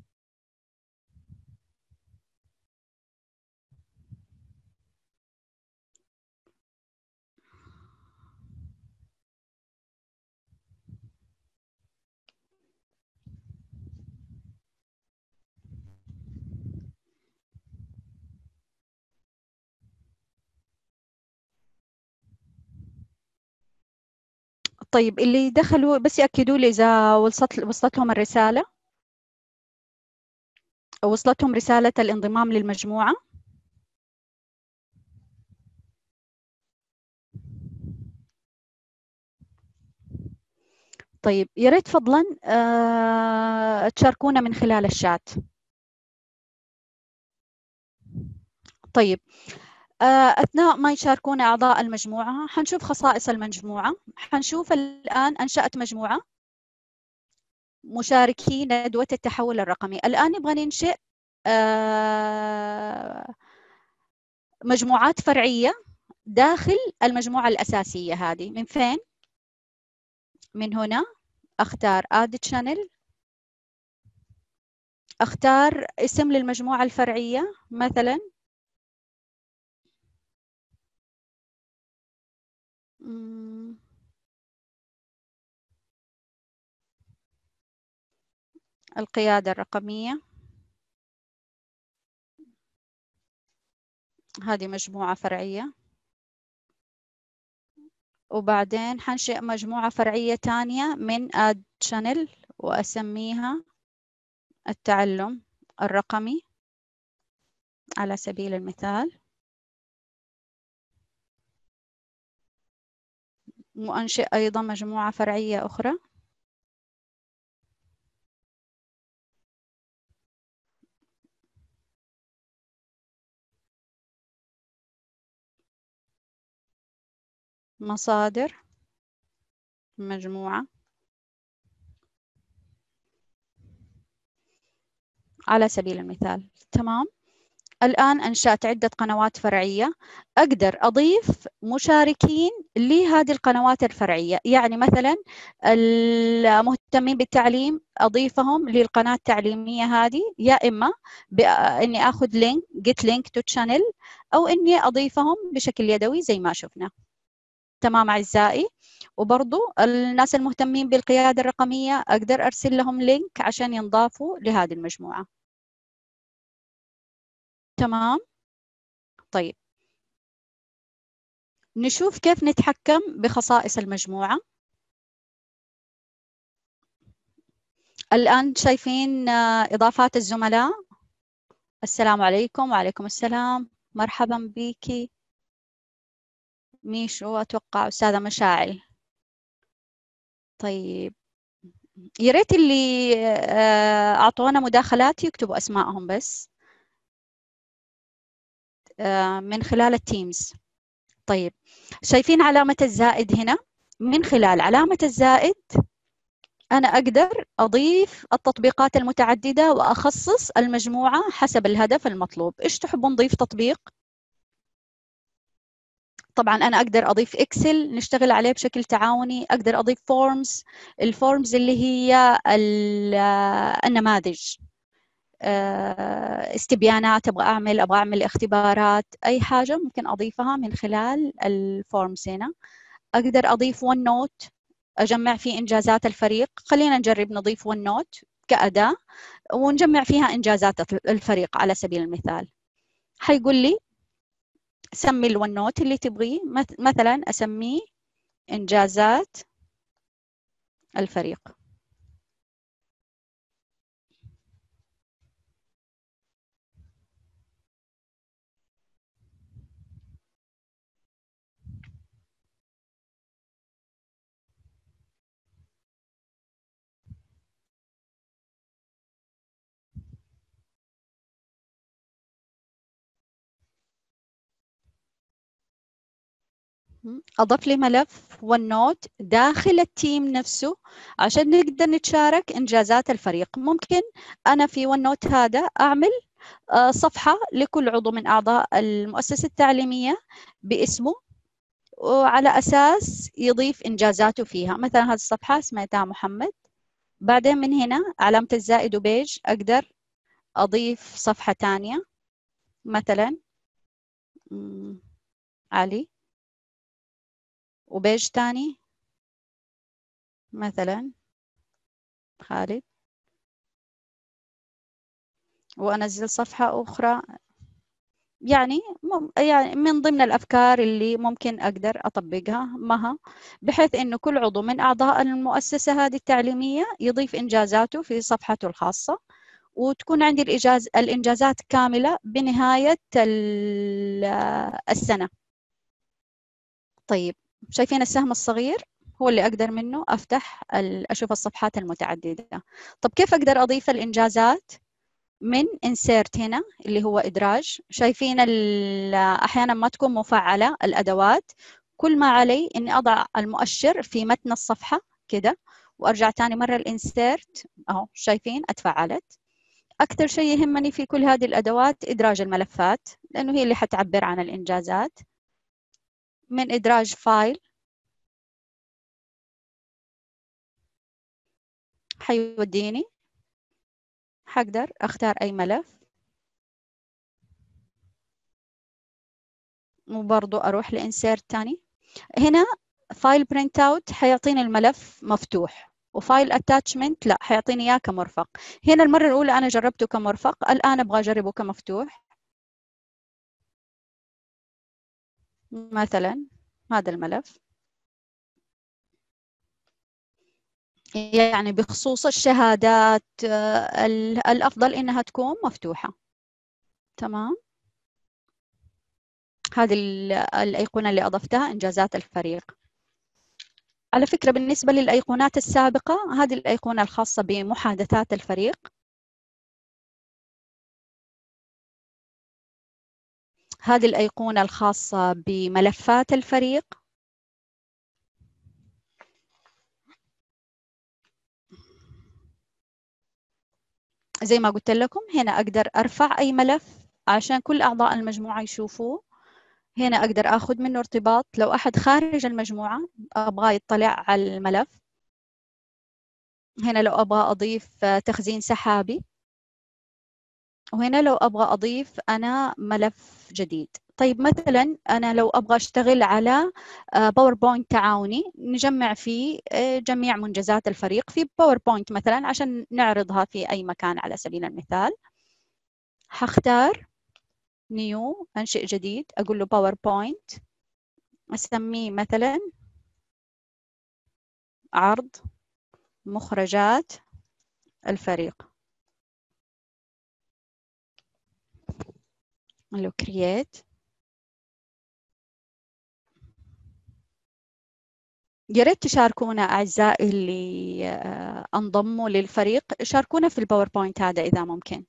طيب اللي دخلوا بس يأكدوا لي إذا وصلت لهم الرسالة، وصلتهم رسالة الانضمام للمجموعة. طيب يا ريت فضلا تشاركونا من خلال الشات. طيب أثناء ما يشاركون أعضاء المجموعة حنشوف خصائص المجموعة. حنشوف الآن أنشأت مجموعة مشاركي ندوة التحول الرقمي. الآن نبغى ننشئ مجموعات فرعية داخل المجموعة الأساسية هذه. من فين؟ من هنا أختار Add Channel، أختار اسم للمجموعة الفرعية مثلا القيادة الرقمية. هذه مجموعة فرعية. وبعدين حنشئ مجموعة فرعية تانية من Add Channel وأسميها التعلم الرقمي على سبيل المثال. وأنشئ أيضا مجموعة فرعية أخرى مصادر مجموعة على سبيل المثال. تمام. الآن أنشأت عدة قنوات فرعية، أقدر أضيف مشاركين لهذه القنوات الفرعية. يعني مثلا المهتمين بالتعليم أضيفهم للقناة التعليمية هذه، يا إما بإني أخذ لينك get link to channel، أو إني أضيفهم بشكل يدوي زي ما شفنا. تمام أعزائي. وبرضو الناس المهتمين بالقيادة الرقمية أقدر أرسل لهم لينك عشان ينضافوا لهذه المجموعة. تمام. طيب نشوف كيف نتحكم بخصائص المجموعة. الآن شايفين إضافات الزملاء. السلام عليكم. وعليكم السلام. مرحبا بيكي ميشو، أتوقع أستاذة مشاعل. طيب يا ريت اللي أعطونا مداخلات يكتبوا أسمائهم بس من خلال التيمز. طيب شايفين علامة الزائد هنا؟ من خلال علامة الزائد أنا أقدر أضيف التطبيقات المتعددة وأخصص المجموعة حسب الهدف المطلوب. إيش تحبون نضيف تطبيق؟ طبعا أنا أقدر أضيف إكسل نشتغل عليه بشكل تعاوني، أقدر أضيف فورمز. الفورمز اللي هي النماذج، استبيانات، أبغى أعمل اختبارات، أي حاجة ممكن أضيفها من خلال الفورمز هنا. أقدر أضيف ون نوت أجمع فيه إنجازات الفريق. خلينا نجرب نضيف ون نوت كأداة ونجمع فيها إنجازات الفريق على سبيل المثال. حيقول لي سمي الون نوت اللي تبغيه، مثلا أسميه إنجازات الفريق. أضف لي ملف ون نوت داخل التيم نفسه عشان نقدر نتشارك إنجازات الفريق. ممكن أنا في ون نوت هذا أعمل صفحة لكل عضو من أعضاء المؤسسة التعليمية باسمه، وعلى أساس يضيف إنجازاته فيها. مثلا هذه الصفحة سميتها محمد، بعدين من هنا علامة الزائد وبيج أقدر أضيف صفحة تانية، مثلا علي، وبيج تاني مثلا خالد، وأنزل صفحة أخرى. يعني يعني من ضمن الأفكار اللي ممكن أقدر أطبقها معها، بحيث إنه كل عضو من أعضاء المؤسسة هذه التعليمية يضيف إنجازاته في صفحته الخاصة، وتكون عندي الإنجازات كاملة بنهاية السنة. طيب شايفين السهم الصغير هو اللي أقدر منه أفتح أشوف الصفحات المتعددة. طب كيف أقدر أضيف الإنجازات؟ من insert هنا اللي هو إدراج. شايفين أحيانا ما تكون مفعلة الأدوات، كل ما علي إني أضع المؤشر في متن الصفحة كده، وأرجع تاني مرة الإنسيرت أهو شايفين اتفعلت. أكثر شيء يهمني في كل هذه الأدوات إدراج الملفات، لأنه هي اللي حتعبر عن الإنجازات. من إدراج فايل حيوديني، حقدر أختار أي ملف، وبرضو أروح لإنسيرت تاني. هنا فايل برينت اوت حيعطيني الملف مفتوح، وفايل اتاتشمنت لا حيعطيني اياه كمرفق. هنا المره الاولى انا جربته كمرفق، الان ابغى اجربه كمفتوح. مثلا هذا الملف، يعني بخصوص الشهادات الافضل انها تكون مفتوحه. تمام. هذه الايقونه اللي اضفتها انجازات الفريق. على فكره بالنسبه للايقونات السابقه، هذه الايقونه الخاصه بمحادثات الفريق، هذه الأيقونة الخاصة بملفات الفريق، زي ما قلت لكم هنا أقدر أرفع أي ملف عشان كل أعضاء المجموعة يشوفوه. هنا أقدر أخذ منه ارتباط لو أحد خارج المجموعة أبغى يطلع على الملف. هنا لو أبغى أضيف تخزين سحابي، وهنا لو أبغى أضيف أنا ملف جديد. طيب مثلا أنا لو أبغى أشتغل على باوربوينت تعاوني نجمع فيه جميع منجزات الفريق في باوربوينت مثلا عشان نعرضها في أي مكان على سبيل المثال، هختار نيو، أنشئ جديد، أقول له باوربوينت، أسميه مثلا عرض مخرجات الفريق. أقول له create. يا ريت تشاركونا أعزائي اللي انضموا للفريق، شاركونا في الباوربوينت هذا إذا ممكن.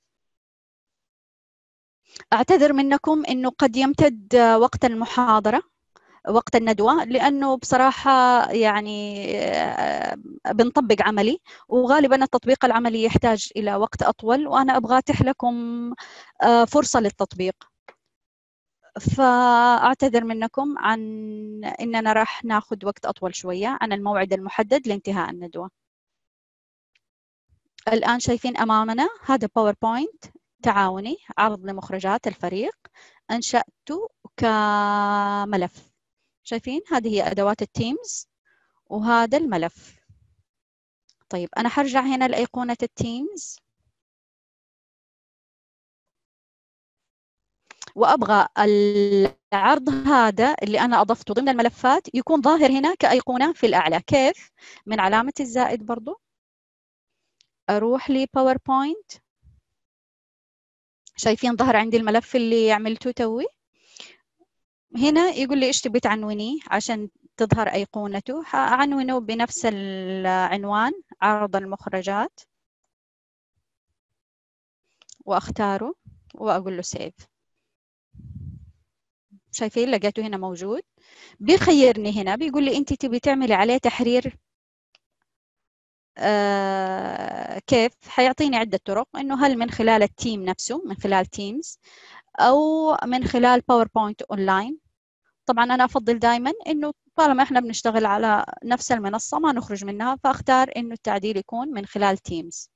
أعتذر منكم أنه قد يمتد وقت المحاضرة، وقت الندوة، لأنه بصراحة يعني بنطبق عملي، وغالبا التطبيق العملي يحتاج إلى وقت أطول، وأنا أبغى أتيح لكم فرصة للتطبيق. فأعتذر منكم عن أننا راح ناخذ وقت أطول شوية عن الموعد المحدد لانتهاء الندوة. الآن شايفين أمامنا هذا باوربوينت تعاوني، عرض لمخرجات الفريق، أنشأته كملف. شايفين هذه هي أدوات التيمز وهذا الملف. طيب أنا حرجع هنا لأيقونة التيمز، وأبغى العرض هذا اللي أنا أضفته ضمن الملفات يكون ظاهر هنا كأيقونة في الأعلى. كيف؟ من علامة الزائد برضو أروح لباوربوينت، شايفين ظهر عندي الملف اللي عملته توي. هنا يقول لي إيش تبي تعنونيه عشان تظهر أيقونته. أعنونه بنفس العنوان عرض المخرجات، وأختاره وأقول له سيف. شايفين لقيته هنا موجود. بيخيرني هنا بيقول لي أنت تبي تعملي عليه تحرير كيف؟ حيعطيني عدة طرق، إنه هل من خلال التيم نفسه، من خلال تيمز، أو من خلال باوربوينت أونلاين. طبعا أنا أفضل دائما إنه طالما إحنا بنشتغل على نفس المنصة ما نخرج منها، فأختار إنه التعديل يكون من خلال تيمز.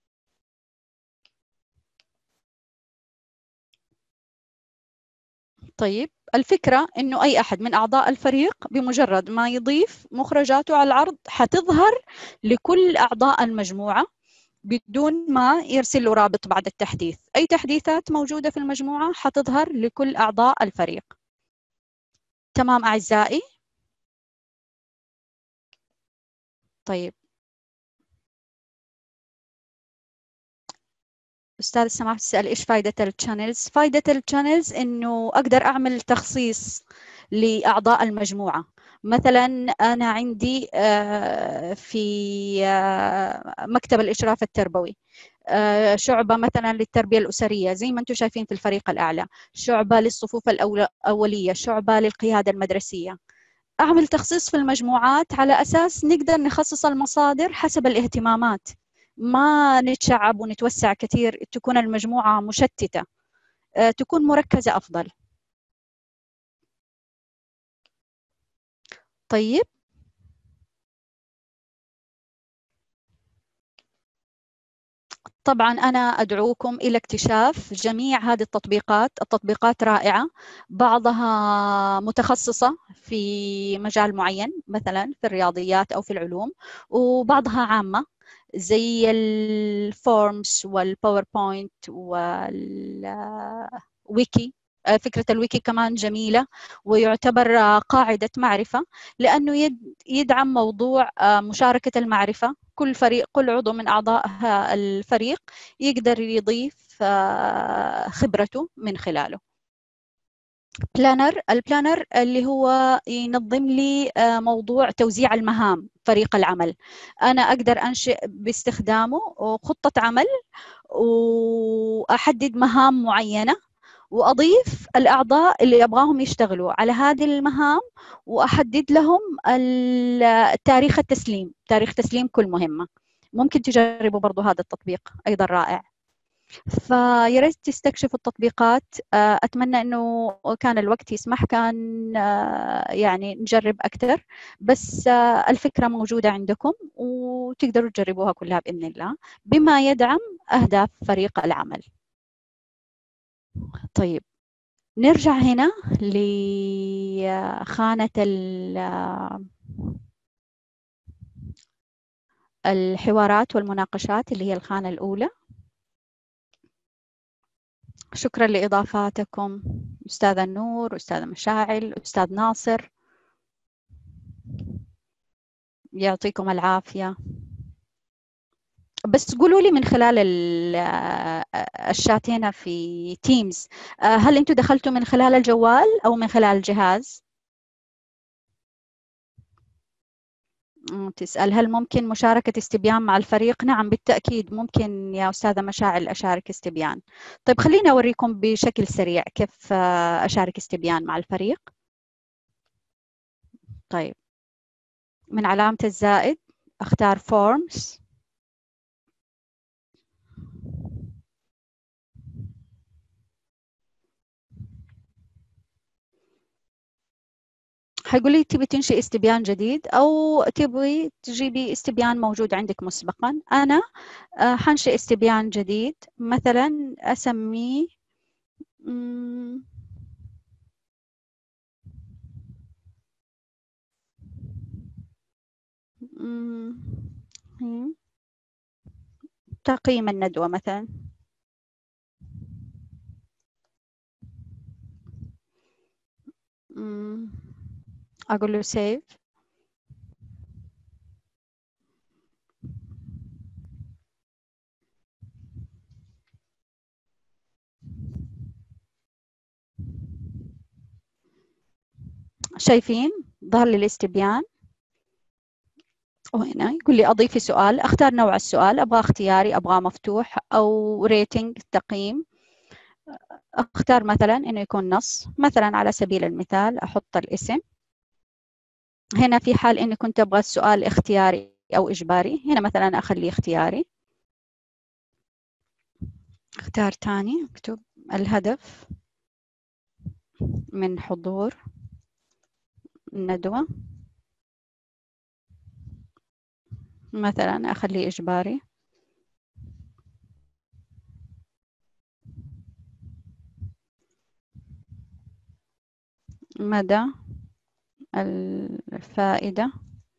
طيب الفكرة إنه أي أحد من أعضاء الفريق بمجرد ما يضيف مخرجاته على العرض حتظهر لكل أعضاء المجموعة بدون ما يرسل له رابط بعد التحديث. أي تحديثات موجودة في المجموعة حتظهر لكل أعضاء الفريق. تمام أعزائي؟ طيب أستاذ سماح تسأل إيش فائدة الشانلز؟ فائدة الشانلز إنه أقدر أعمل تخصيص لأعضاء المجموعة. مثلا أنا عندي في مكتب الإشراف التربوي شعبة مثلا للتربية الأسرية زي ما أنتم شايفين في الفريق الأعلى، شعبة للصفوف الأولية، شعبة للقيادة المدرسية. أعمل تخصيص في المجموعات على أساس نقدر نخصص المصادر حسب الاهتمامات، ما نتشعب ونتوسع كثير، تكون المجموعة مشتتة، تكون مركزة أفضل. طيب طبعا أنا أدعوكم إلى اكتشاف جميع هذه التطبيقات. التطبيقات رائعة، بعضها متخصصة في مجال معين مثلا في الرياضيات أو في العلوم، وبعضها عامة زي الفورمز والباوربوينت والويكي. فكرة الويكي كمان جميلة ويعتبر قاعدة معرفة، لأنه يدعم موضوع مشاركة المعرفة. كل فريق، كل عضو من أعضاء الفريق يقدر يضيف خبرته من خلاله. البلانر اللي هو ينظم لي موضوع توزيع المهام فريق العمل. أنا أقدر أنشئ باستخدامه خطة عمل وأحدد مهام معينة، وأضيف الأعضاء اللي أبغاهم يشتغلوا على هذه المهام، وأحدد لهم تاريخ التسليم، تاريخ تسليم كل مهمة. ممكن تجربوا برضو هذا التطبيق أيضا رائع. فيا ريت تستكشفوا التطبيقات. أتمنى أنه كان الوقت يسمح، كان يعني نجرب أكثر، بس الفكرة موجودة عندكم وتقدروا تجربوها كلها بإذن الله بما يدعم أهداف فريق العمل. طيب، نرجع هنا لخانة الحوارات والمناقشات اللي هي الخانة الأولى. شكرا لإضافاتكم أستاذة نور، أستاذة مشاعل، أستاذ ناصر، يعطيكم العافية. بس قولوا لي من خلال الشات هنا في تيمز، هل أنتوا دخلتوا من خلال الجوال أو من خلال الجهاز؟ تسأل هل ممكن مشاركة استبيان مع الفريق؟ نعم بالتأكيد ممكن يا أستاذة مشاعل أشارك استبيان. طيب خليني أوريكم بشكل سريع كيف أشارك استبيان مع الفريق. طيب، من علامة الزائد أختار Forms. حيقول لي تبي تنشئ استبيان جديد أو تبي تجيبي استبيان موجود عندك مسبقا. أنا حنشئ استبيان جديد، مثلا أسميه تقييم الندوة مثلا. أقول له save. شايفين ظهر لي الاستبيان، وهنا يقول لي أضيفي سؤال. أختار نوع السؤال، أبغى اختياري، أبغى مفتوح أو ريتنج تقييم. أختار مثلا إنه يكون نص، مثلا على سبيل المثال أحط الاسم. هنا في حال إني كنت أبغى السؤال اختياري أو إجباري، هنا مثلا أخليه اختياري. اختار تاني، اكتب الهدف من حضور الندوة، مثلا أخليه إجباري. مدى الفائدة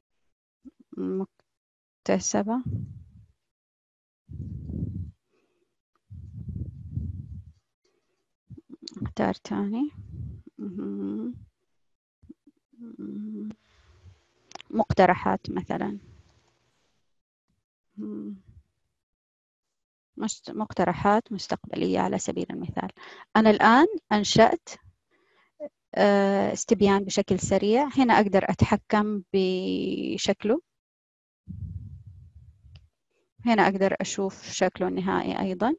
المكتسبة اختار تاني. مقترحات مثلا، مقترحات مستقبلية على سبيل المثال. أنا الآن أنشأت استبيان بشكل سريع. هنا أقدر أتحكم بشكله، هنا أقدر أشوف شكله النهائي أيضا.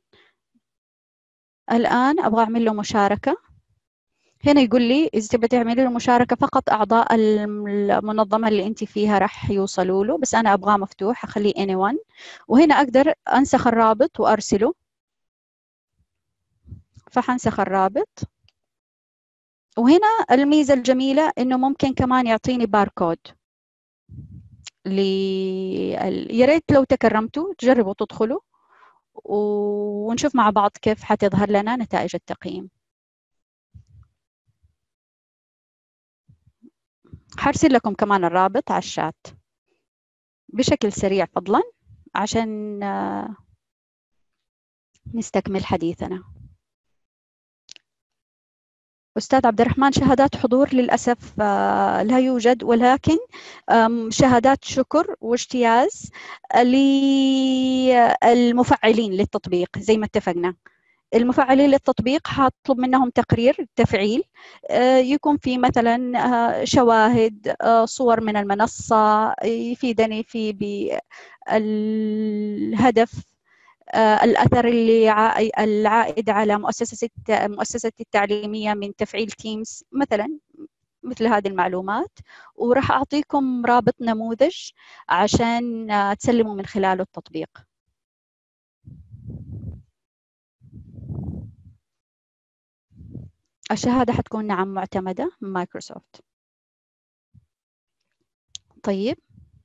الآن أبغى أعمل له مشاركة. هنا يقول لي إذا تبي تعملي له مشاركة فقط أعضاء المنظمة اللي أنت فيها راح يوصلوا له، بس أنا أبغاه مفتوح أخليه anyone. وهنا أقدر أنسخ الرابط وأرسله، فحنسخ الرابط. وهنا الميزة الجميلة إنه ممكن كمان يعطيني باركود. يا ريت لو تكرمتوا تجربوا تدخلوا ونشوف مع بعض كيف حتظهر لنا نتائج التقييم. حرسل لكم كمان الرابط على الشات بشكل سريع فضلا عشان نستكمل حديثنا. أستاذ عبد الرحمن، شهادات حضور للأسف لا يوجد، ولكن شهادات شكر واجتياز للمفعلين للتطبيق زي ما اتفقنا. المفعلين للتطبيق حطلب منهم تقرير تفعيل، يكون في مثلا شواهد، صور من المنصة يفيدني في بالهدف، الأثر العائد على مؤسسة التعليمية من تفعيل تيمز مثلا، مثل هذه المعلومات. وراح أعطيكم رابط نموذج عشان تسلموا من خلاله التطبيق. الشهادة حتكون نعم معتمدة من مايكروسوفت. طيب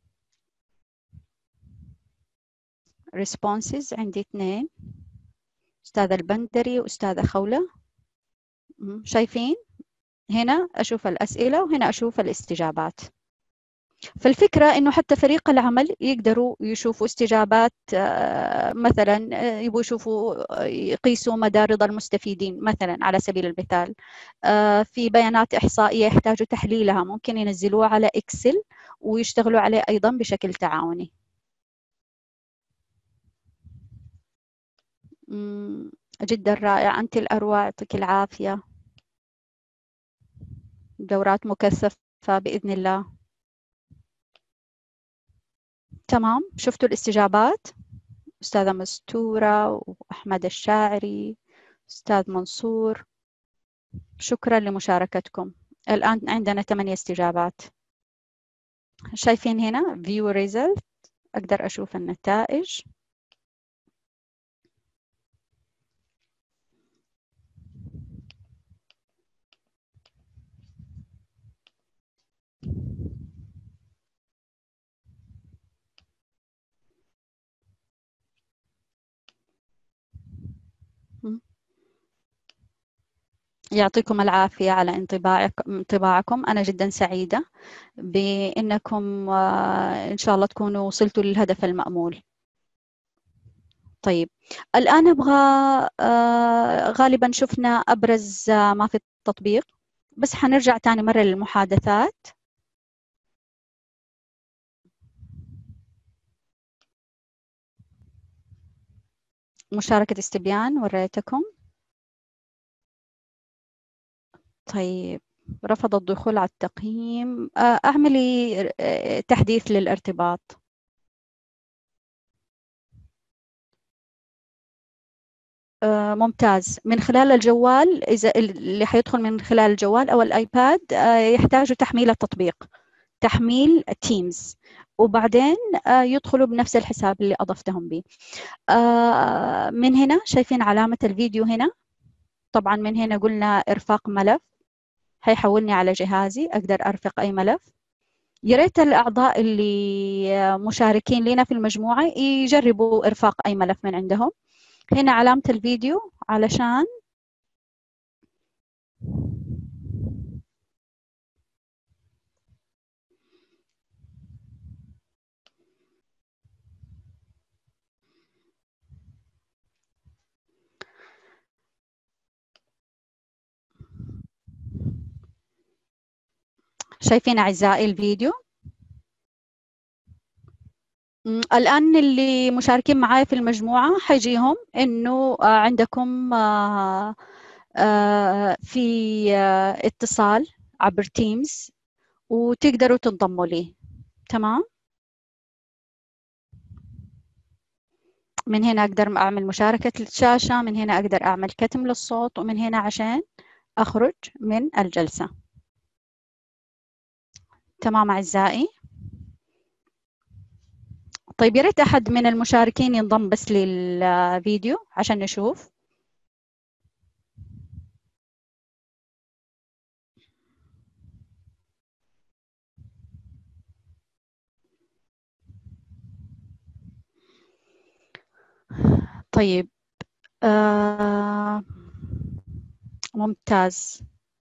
responses عندي 2، أستاذة البندري وأستاذة خولة. شايفين هنا أشوف الأسئلة وهنا أشوف الاستجابات. فالفكرة إنه حتى فريق العمل يقدروا يشوفوا استجابات، مثلا يبغوا يشوفوا يقيسوا مدى رضا المستفيدين مثلا على سبيل المثال. في بيانات إحصائية يحتاجوا تحليلها، ممكن ينزلوها على إكسل ويشتغلوا عليه أيضا بشكل تعاوني. جدا رائع، أنت الأروع، يعطيك العافية. دورات مكثفة بإذن الله. تمام، شفتوا الاستجابات؟ أستاذة مستورة وأحمد الشاعري، أستاذ منصور، شكرا لمشاركتكم. الآن عندنا 8 استجابات. شايفين هنا view result، أقدر أشوف النتائج. يعطيكم العافية على انطباعكم. أنا جدا سعيدة بأنكم إن شاء الله تكونوا وصلتوا للهدف المأمول. طيب الآن أبغى غالبا شفنا أبرز ما في التطبيق، بس حنرجع تاني مرة للمحادثات. مشاركة استبيان وريتكم. طيب رفض الدخول على التقييم، أعملي تحديث للارتباط. ممتاز. من خلال الجوال، إذا اللي حيدخل من خلال الجوال أو الآيباد يحتاجوا تحميل التطبيق، تحميل تيمز، وبعدين يدخلوا بنفس الحساب اللي أضفتهم به. من هنا شايفين علامة الفيديو هنا. طبعا من هنا قلنا إرفاق ملف، هيحولني على جهازي، أقدر أرفق أي ملف. يا ريت الأعضاء اللي مشاركين لنا في المجموعة يجربوا إرفاق أي ملف من عندهم. هنا علامة الفيديو علشان شايفين أعزائي الفيديو. الآن اللي مشاركين معايا في المجموعة حيجيهم إنه عندكم في اتصال عبر تيمز وتقدروا تنضموا لي. تمام، من هنا أقدر أعمل مشاركة الشاشة، من هنا أقدر أعمل كتم للصوت، ومن هنا عشان أخرج من الجلسة. تمام أعزائي. طيب يا ريت أحد من المشاركين ينضم بس للفيديو عشان نشوف. طيب ممتاز.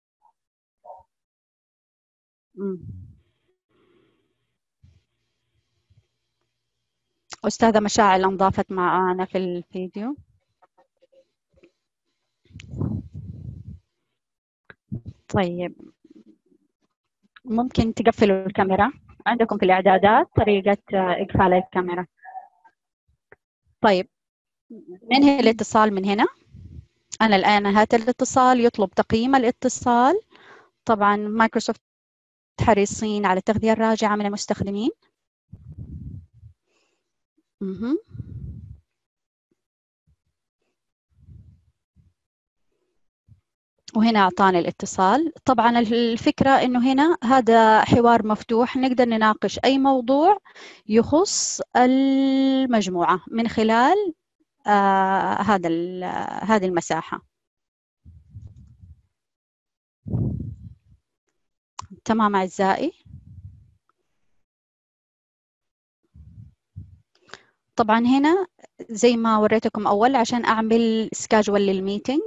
أستاذة مشاعل انضافت معنا في الفيديو. طيب ممكن تقفلوا الكاميرا، عندكم في الإعدادات طريقة إقفال الكاميرا. طيب ننهي الاتصال من هنا. أنا الآن نهيت الاتصال، يطلب تقييم الاتصال. طبعا مايكروسوفت حريصين على التغذية الراجعة من المستخدمين. وهنا أعطاني الاتصال. طبعا الفكرة إنه هنا هذا حوار مفتوح، نقدر نناقش أي موضوع يخص المجموعة من خلال هذه المساحة. تمام أعزائي. طبعا هنا زي ما وريتكم أول، عشان أعمل سكاجول للميتنج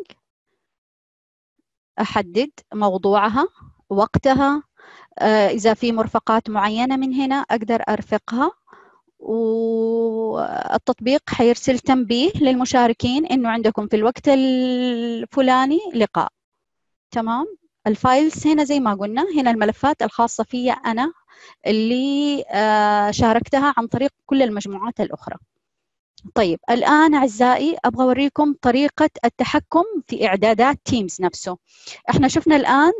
أحدد موضوعها، وقتها، إذا في مرفقات معينة من هنا أقدر أرفقها، والتطبيق حيرسل تنبيه للمشاركين إنه عندكم في الوقت الفلاني لقاء. تمام. الفايلز هنا زي ما قلنا، هنا الملفات الخاصة في أنا اللي شاركتها عن طريق كل المجموعات الأخرى. طيب الآن أعزائي أبغى أوريكم طريقة التحكم في إعدادات تيمز نفسه. إحنا شفنا الآن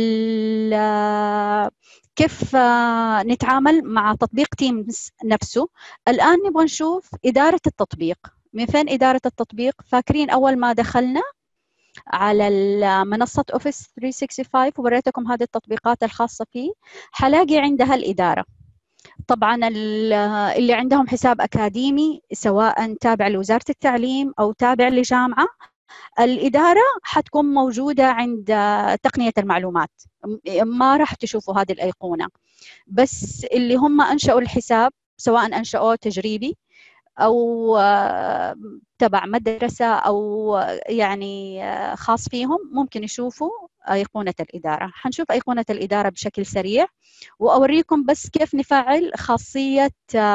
كيف نتعامل مع تطبيق تيمز نفسه. الآن نبغى نشوف إدارة التطبيق. من فين إدارة التطبيق؟ فاكرين أول ما دخلنا على منصة أوفيس 365 ووريتكم هذه التطبيقات الخاصة فيه، حلاقي عندها الإدارة. طبعا اللي عندهم حساب أكاديمي سواء تابع لوزارة التعليم أو تابع لجامعة، الإدارة حتكون موجودة عند تقنية المعلومات، ما راح تشوفوا هذه الأيقونة. بس اللي هم أنشأوا الحساب سواء أنشأوه تجريبي أو تبع مدرسة أو يعني خاص فيهم، ممكن يشوفوا أيقونة الإدارة. حنشوف أيقونة الإدارة بشكل سريع، وأوريكم بس كيف نفعل خاصية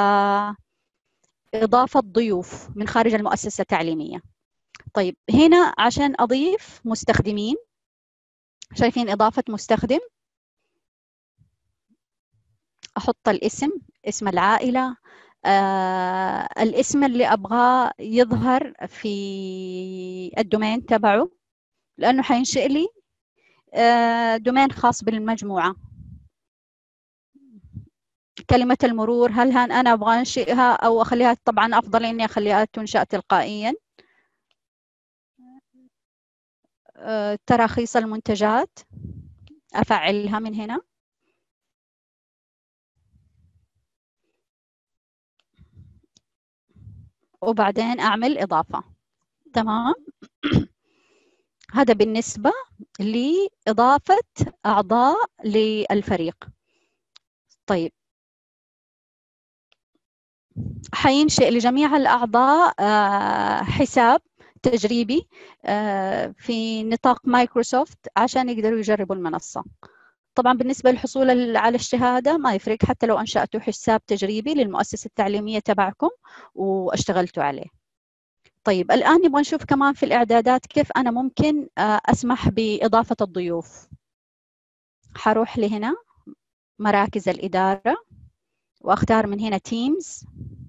إضافة ضيوف من خارج المؤسسة التعليمية. طيب هنا عشان أضيف مستخدمين، شايفين إضافة مستخدم، أحط الاسم، اسم العائلة، الاسم اللي أبغاه يظهر في الدومين تبعه، لأنه حينشئ لي دومين خاص بالمجموعة. كلمة المرور، هل أنا أبغى أنشئها أو أخليها؟ طبعا أفضل إني أخليها تنشأ تلقائيا. تراخيص المنتجات أفعلها من هنا. وبعدين أعمل إضافة. تمام. هذا بالنسبة لإضافة أعضاء للفريق. طيب حينشئ لجميع الأعضاء حساب تجريبي في نطاق مايكروسوفت عشان يقدروا يجربوا المنصة. طبعا بالنسبة للحصول على الشهادة ما يفرق، حتى لو أنشأتوا حساب تجريبي للمؤسسة التعليمية تبعكم واشتغلتوا عليه. طيب الآن نبغى نشوف كمان في الإعدادات كيف أنا ممكن أسمح بإضافة الضيوف. حروح لهنا مراكز الإدارة وأختار من هنا Teams.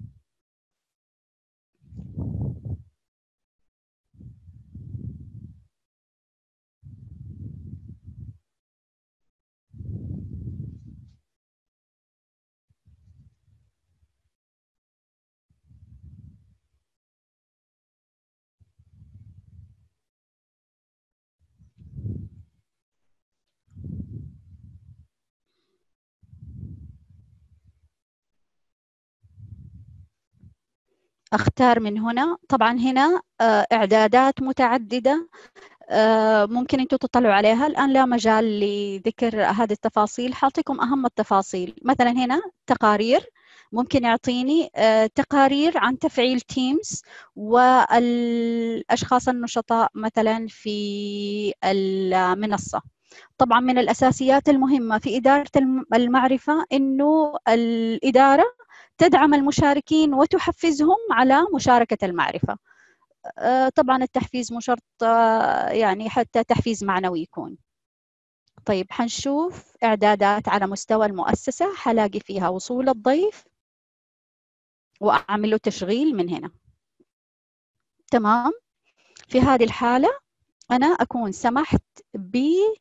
أختار من هنا. طبعا هنا إعدادات متعددة ممكن أنتم تطلعوا عليها. الآن لا مجال لذكر هذه التفاصيل، حاعطيكم أهم التفاصيل. مثلا هنا تقارير، ممكن يعطيني تقارير عن تفعيل تيمز والأشخاص النشطاء مثلا في المنصة. طبعا من الأساسيات المهمة في إدارة المعرفة إنه الإدارة تدعم المشاركين وتحفزهم على مشاركة المعرفة. طبعا التحفيز مو شرط يعني حتى تحفيز معنوي يكون. طيب حنشوف إعدادات على مستوى المؤسسة، حلاقي فيها وصول الضيف وأعمل له تشغيل من هنا. تمام. في هذه الحالة أنا أكون سمحت ب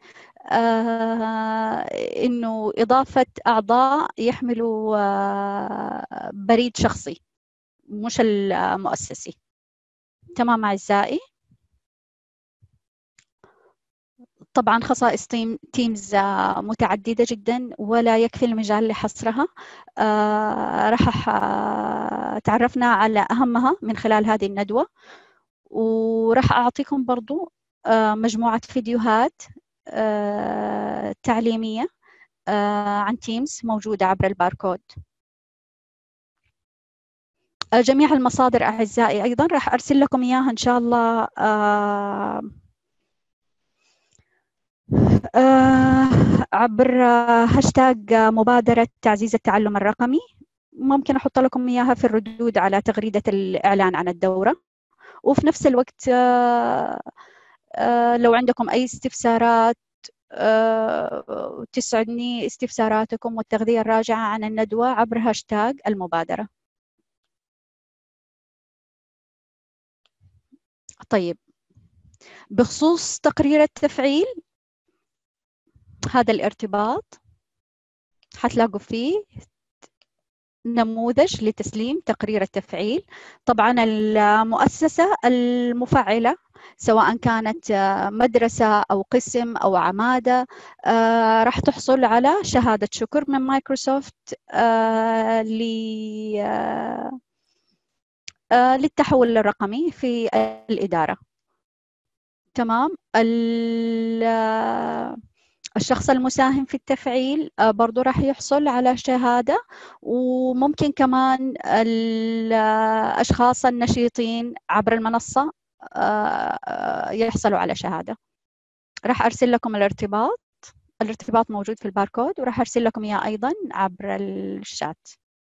إنه إضافة أعضاء يحملوا بريد شخصي مش المؤسسي. تمام أعزائي. طبعا خصائص تيمز متعددة جدا ولا يكفي المجال لحصرها. راح تعرفنا على أهمها من خلال هذه الندوة، وراح أعطيكم برضو مجموعة فيديوهات تعليمية عن تيمز موجودة عبر الباركود. جميع المصادر أعزائي أيضا راح أرسل لكم إياها إن شاء الله عبر هاشتاج مبادرة تعزيز التعلم الرقمي. ممكن أحط لكم إياها في الردود على تغريدة الإعلان عن الدورة. وفي نفس الوقت لو عندكم أي استفسارات تسعدني استفساراتكم والتغذية الراجعة عن الندوة عبر هاشتاج المبادرة. طيب، بخصوص تقرير التفعيل، هذا الارتباط حتلاقوا فيه نموذج لتسليم تقرير التفعيل. طبعا المؤسسة المفعلة سواء كانت مدرسة أو قسم أو عمادة راح تحصل على شهادة شكر من مايكروسوفت للتحول الرقمي في الإدارة. تمام. الشخص المساهم في التفعيل برضو راح يحصل على شهادة، وممكن كمان الأشخاص النشيطين عبر المنصة يحصلوا على شهادة. راح أرسل لكم الارتباط موجود في الباركود، وراح أرسل لكم إياه أيضا عبر الشات.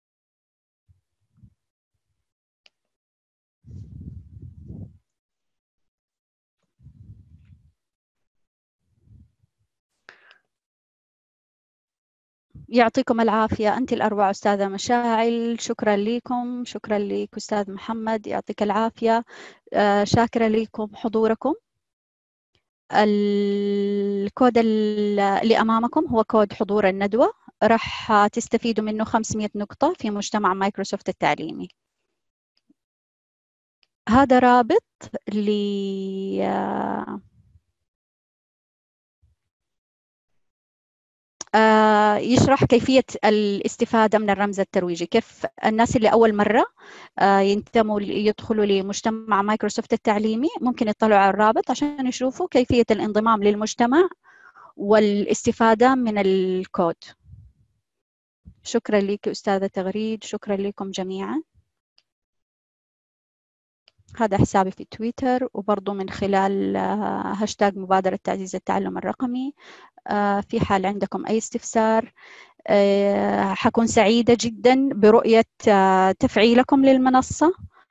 يعطيكم العافية. أنت الأروع أستاذة مشاعل. شكرا لكم. شكرا لك أستاذ محمد، يعطيك العافية. شاكرة لكم حضوركم. الكود اللي أمامكم هو كود حضور الندوة، راح تستفيدوا منه 500 نقطة في مجتمع مايكروسوفت التعليمي. هذا رابط يشرح كيفية الاستفادة من الرمز الترويجي، كيف الناس اللي أول مرة يدخلوا لمجتمع مايكروسوفت التعليمي ممكن يطلعوا على الرابط عشان يشوفوا كيفية الانضمام للمجتمع والاستفادة من الكود. شكرا لك أستاذة تغريد. شكرا لكم جميعا. هذا حسابي في تويتر، وبرضو من خلال هاشتاج مبادرة تعزيز التعلم الرقمي. في حال عندكم أي استفسار حكون سعيدة جدا برؤية تفعيلكم للمنصة.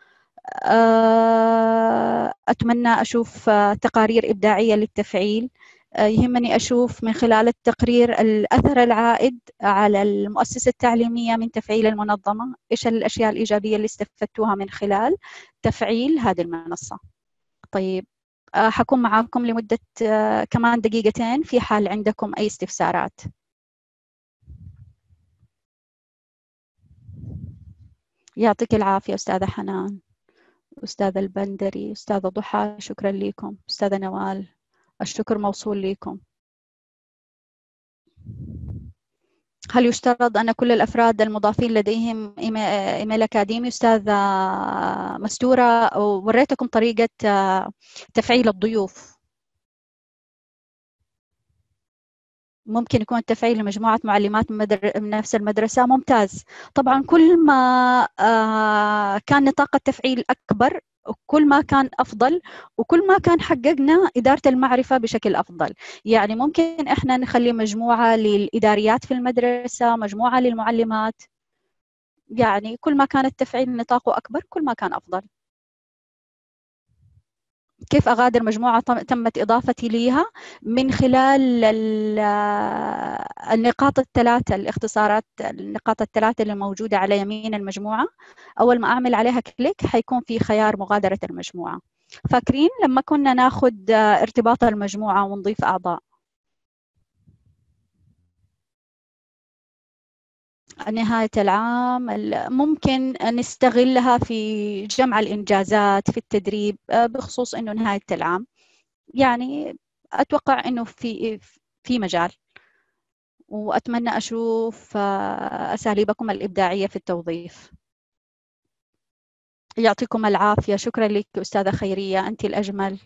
أتمنى أشوف تقارير إبداعية للتفعيل. يهمني أشوف من خلال التقرير الأثر العائد على المؤسسة التعليمية من تفعيل المنظمة، إيش الأشياء الإيجابية اللي استفدتوها من خلال تفعيل هذه المنصة. طيب، حكون معاكم لمدة كمان دقيقتين في حال عندكم أي استفسارات. يعطيك العافية أستاذة حنان، أستاذة البندري، أستاذة ضحى. شكرا لكم. أستاذة نوال، الشكر موصول لكم. هل يشترط أن كل الأفراد المضافين لديهم إيميل أكاديمي؟ أستاذة مستورة، وريتكم طريقة تفعيل الضيوف. ممكن يكون التفعيل لمجموعة معلمات من نفس المدرسة. ممتاز. طبعا كل ما كان نطاق التفعيل أكبر كل ما كان أفضل، وكل ما كان حققنا إدارة المعرفة بشكل أفضل. يعني ممكن إحنا نخلي مجموعة للإداريات في المدرسة، مجموعة للمعلمات. يعني كل ما كان التفعيل نطاقه أكبر كل ما كان أفضل. كيف أغادر مجموعة تمت إضافتي ليها؟ من خلال النقاط الثلاثة، الاختصارات، النقاط الثلاثة اللي موجودة على يمين المجموعة. أول ما أعمل عليها كليك حيكون في خيار مغادرة المجموعة. فاكرين لما كنا ناخد ارتباط المجموعة ونضيف أعضاء؟ نهاية العام ممكن نستغلها في جمع الإنجازات في التدريب بخصوص أنه نهاية العام. يعني أتوقع أنه في مجال، وأتمنى أشوف أساليبكم الإبداعية في التوظيف. يعطيكم العافية. شكرا لك أستاذة خيرية، أنت الأجمل.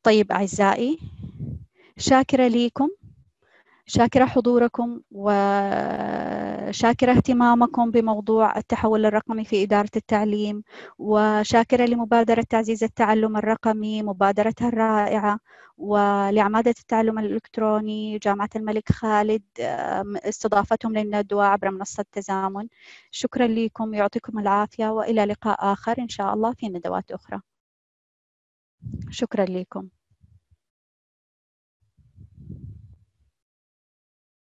طيب أعزائي، شاكرة ليكم، شاكرة حضوركم وشاكرة اهتمامكم بموضوع التحول الرقمي في إدارة التعليم، وشاكرة لمبادرة تعزيز التعلم الرقمي، مبادرتها الرائعة، ولعمادة التعلم الإلكتروني جامعة الملك خالد استضافتهم للندوة عبر منصة تزامن. شكرا لكم، يعطيكم العافية، وإلى لقاء آخر إن شاء الله في ندوات أخرى. شكرا لكم.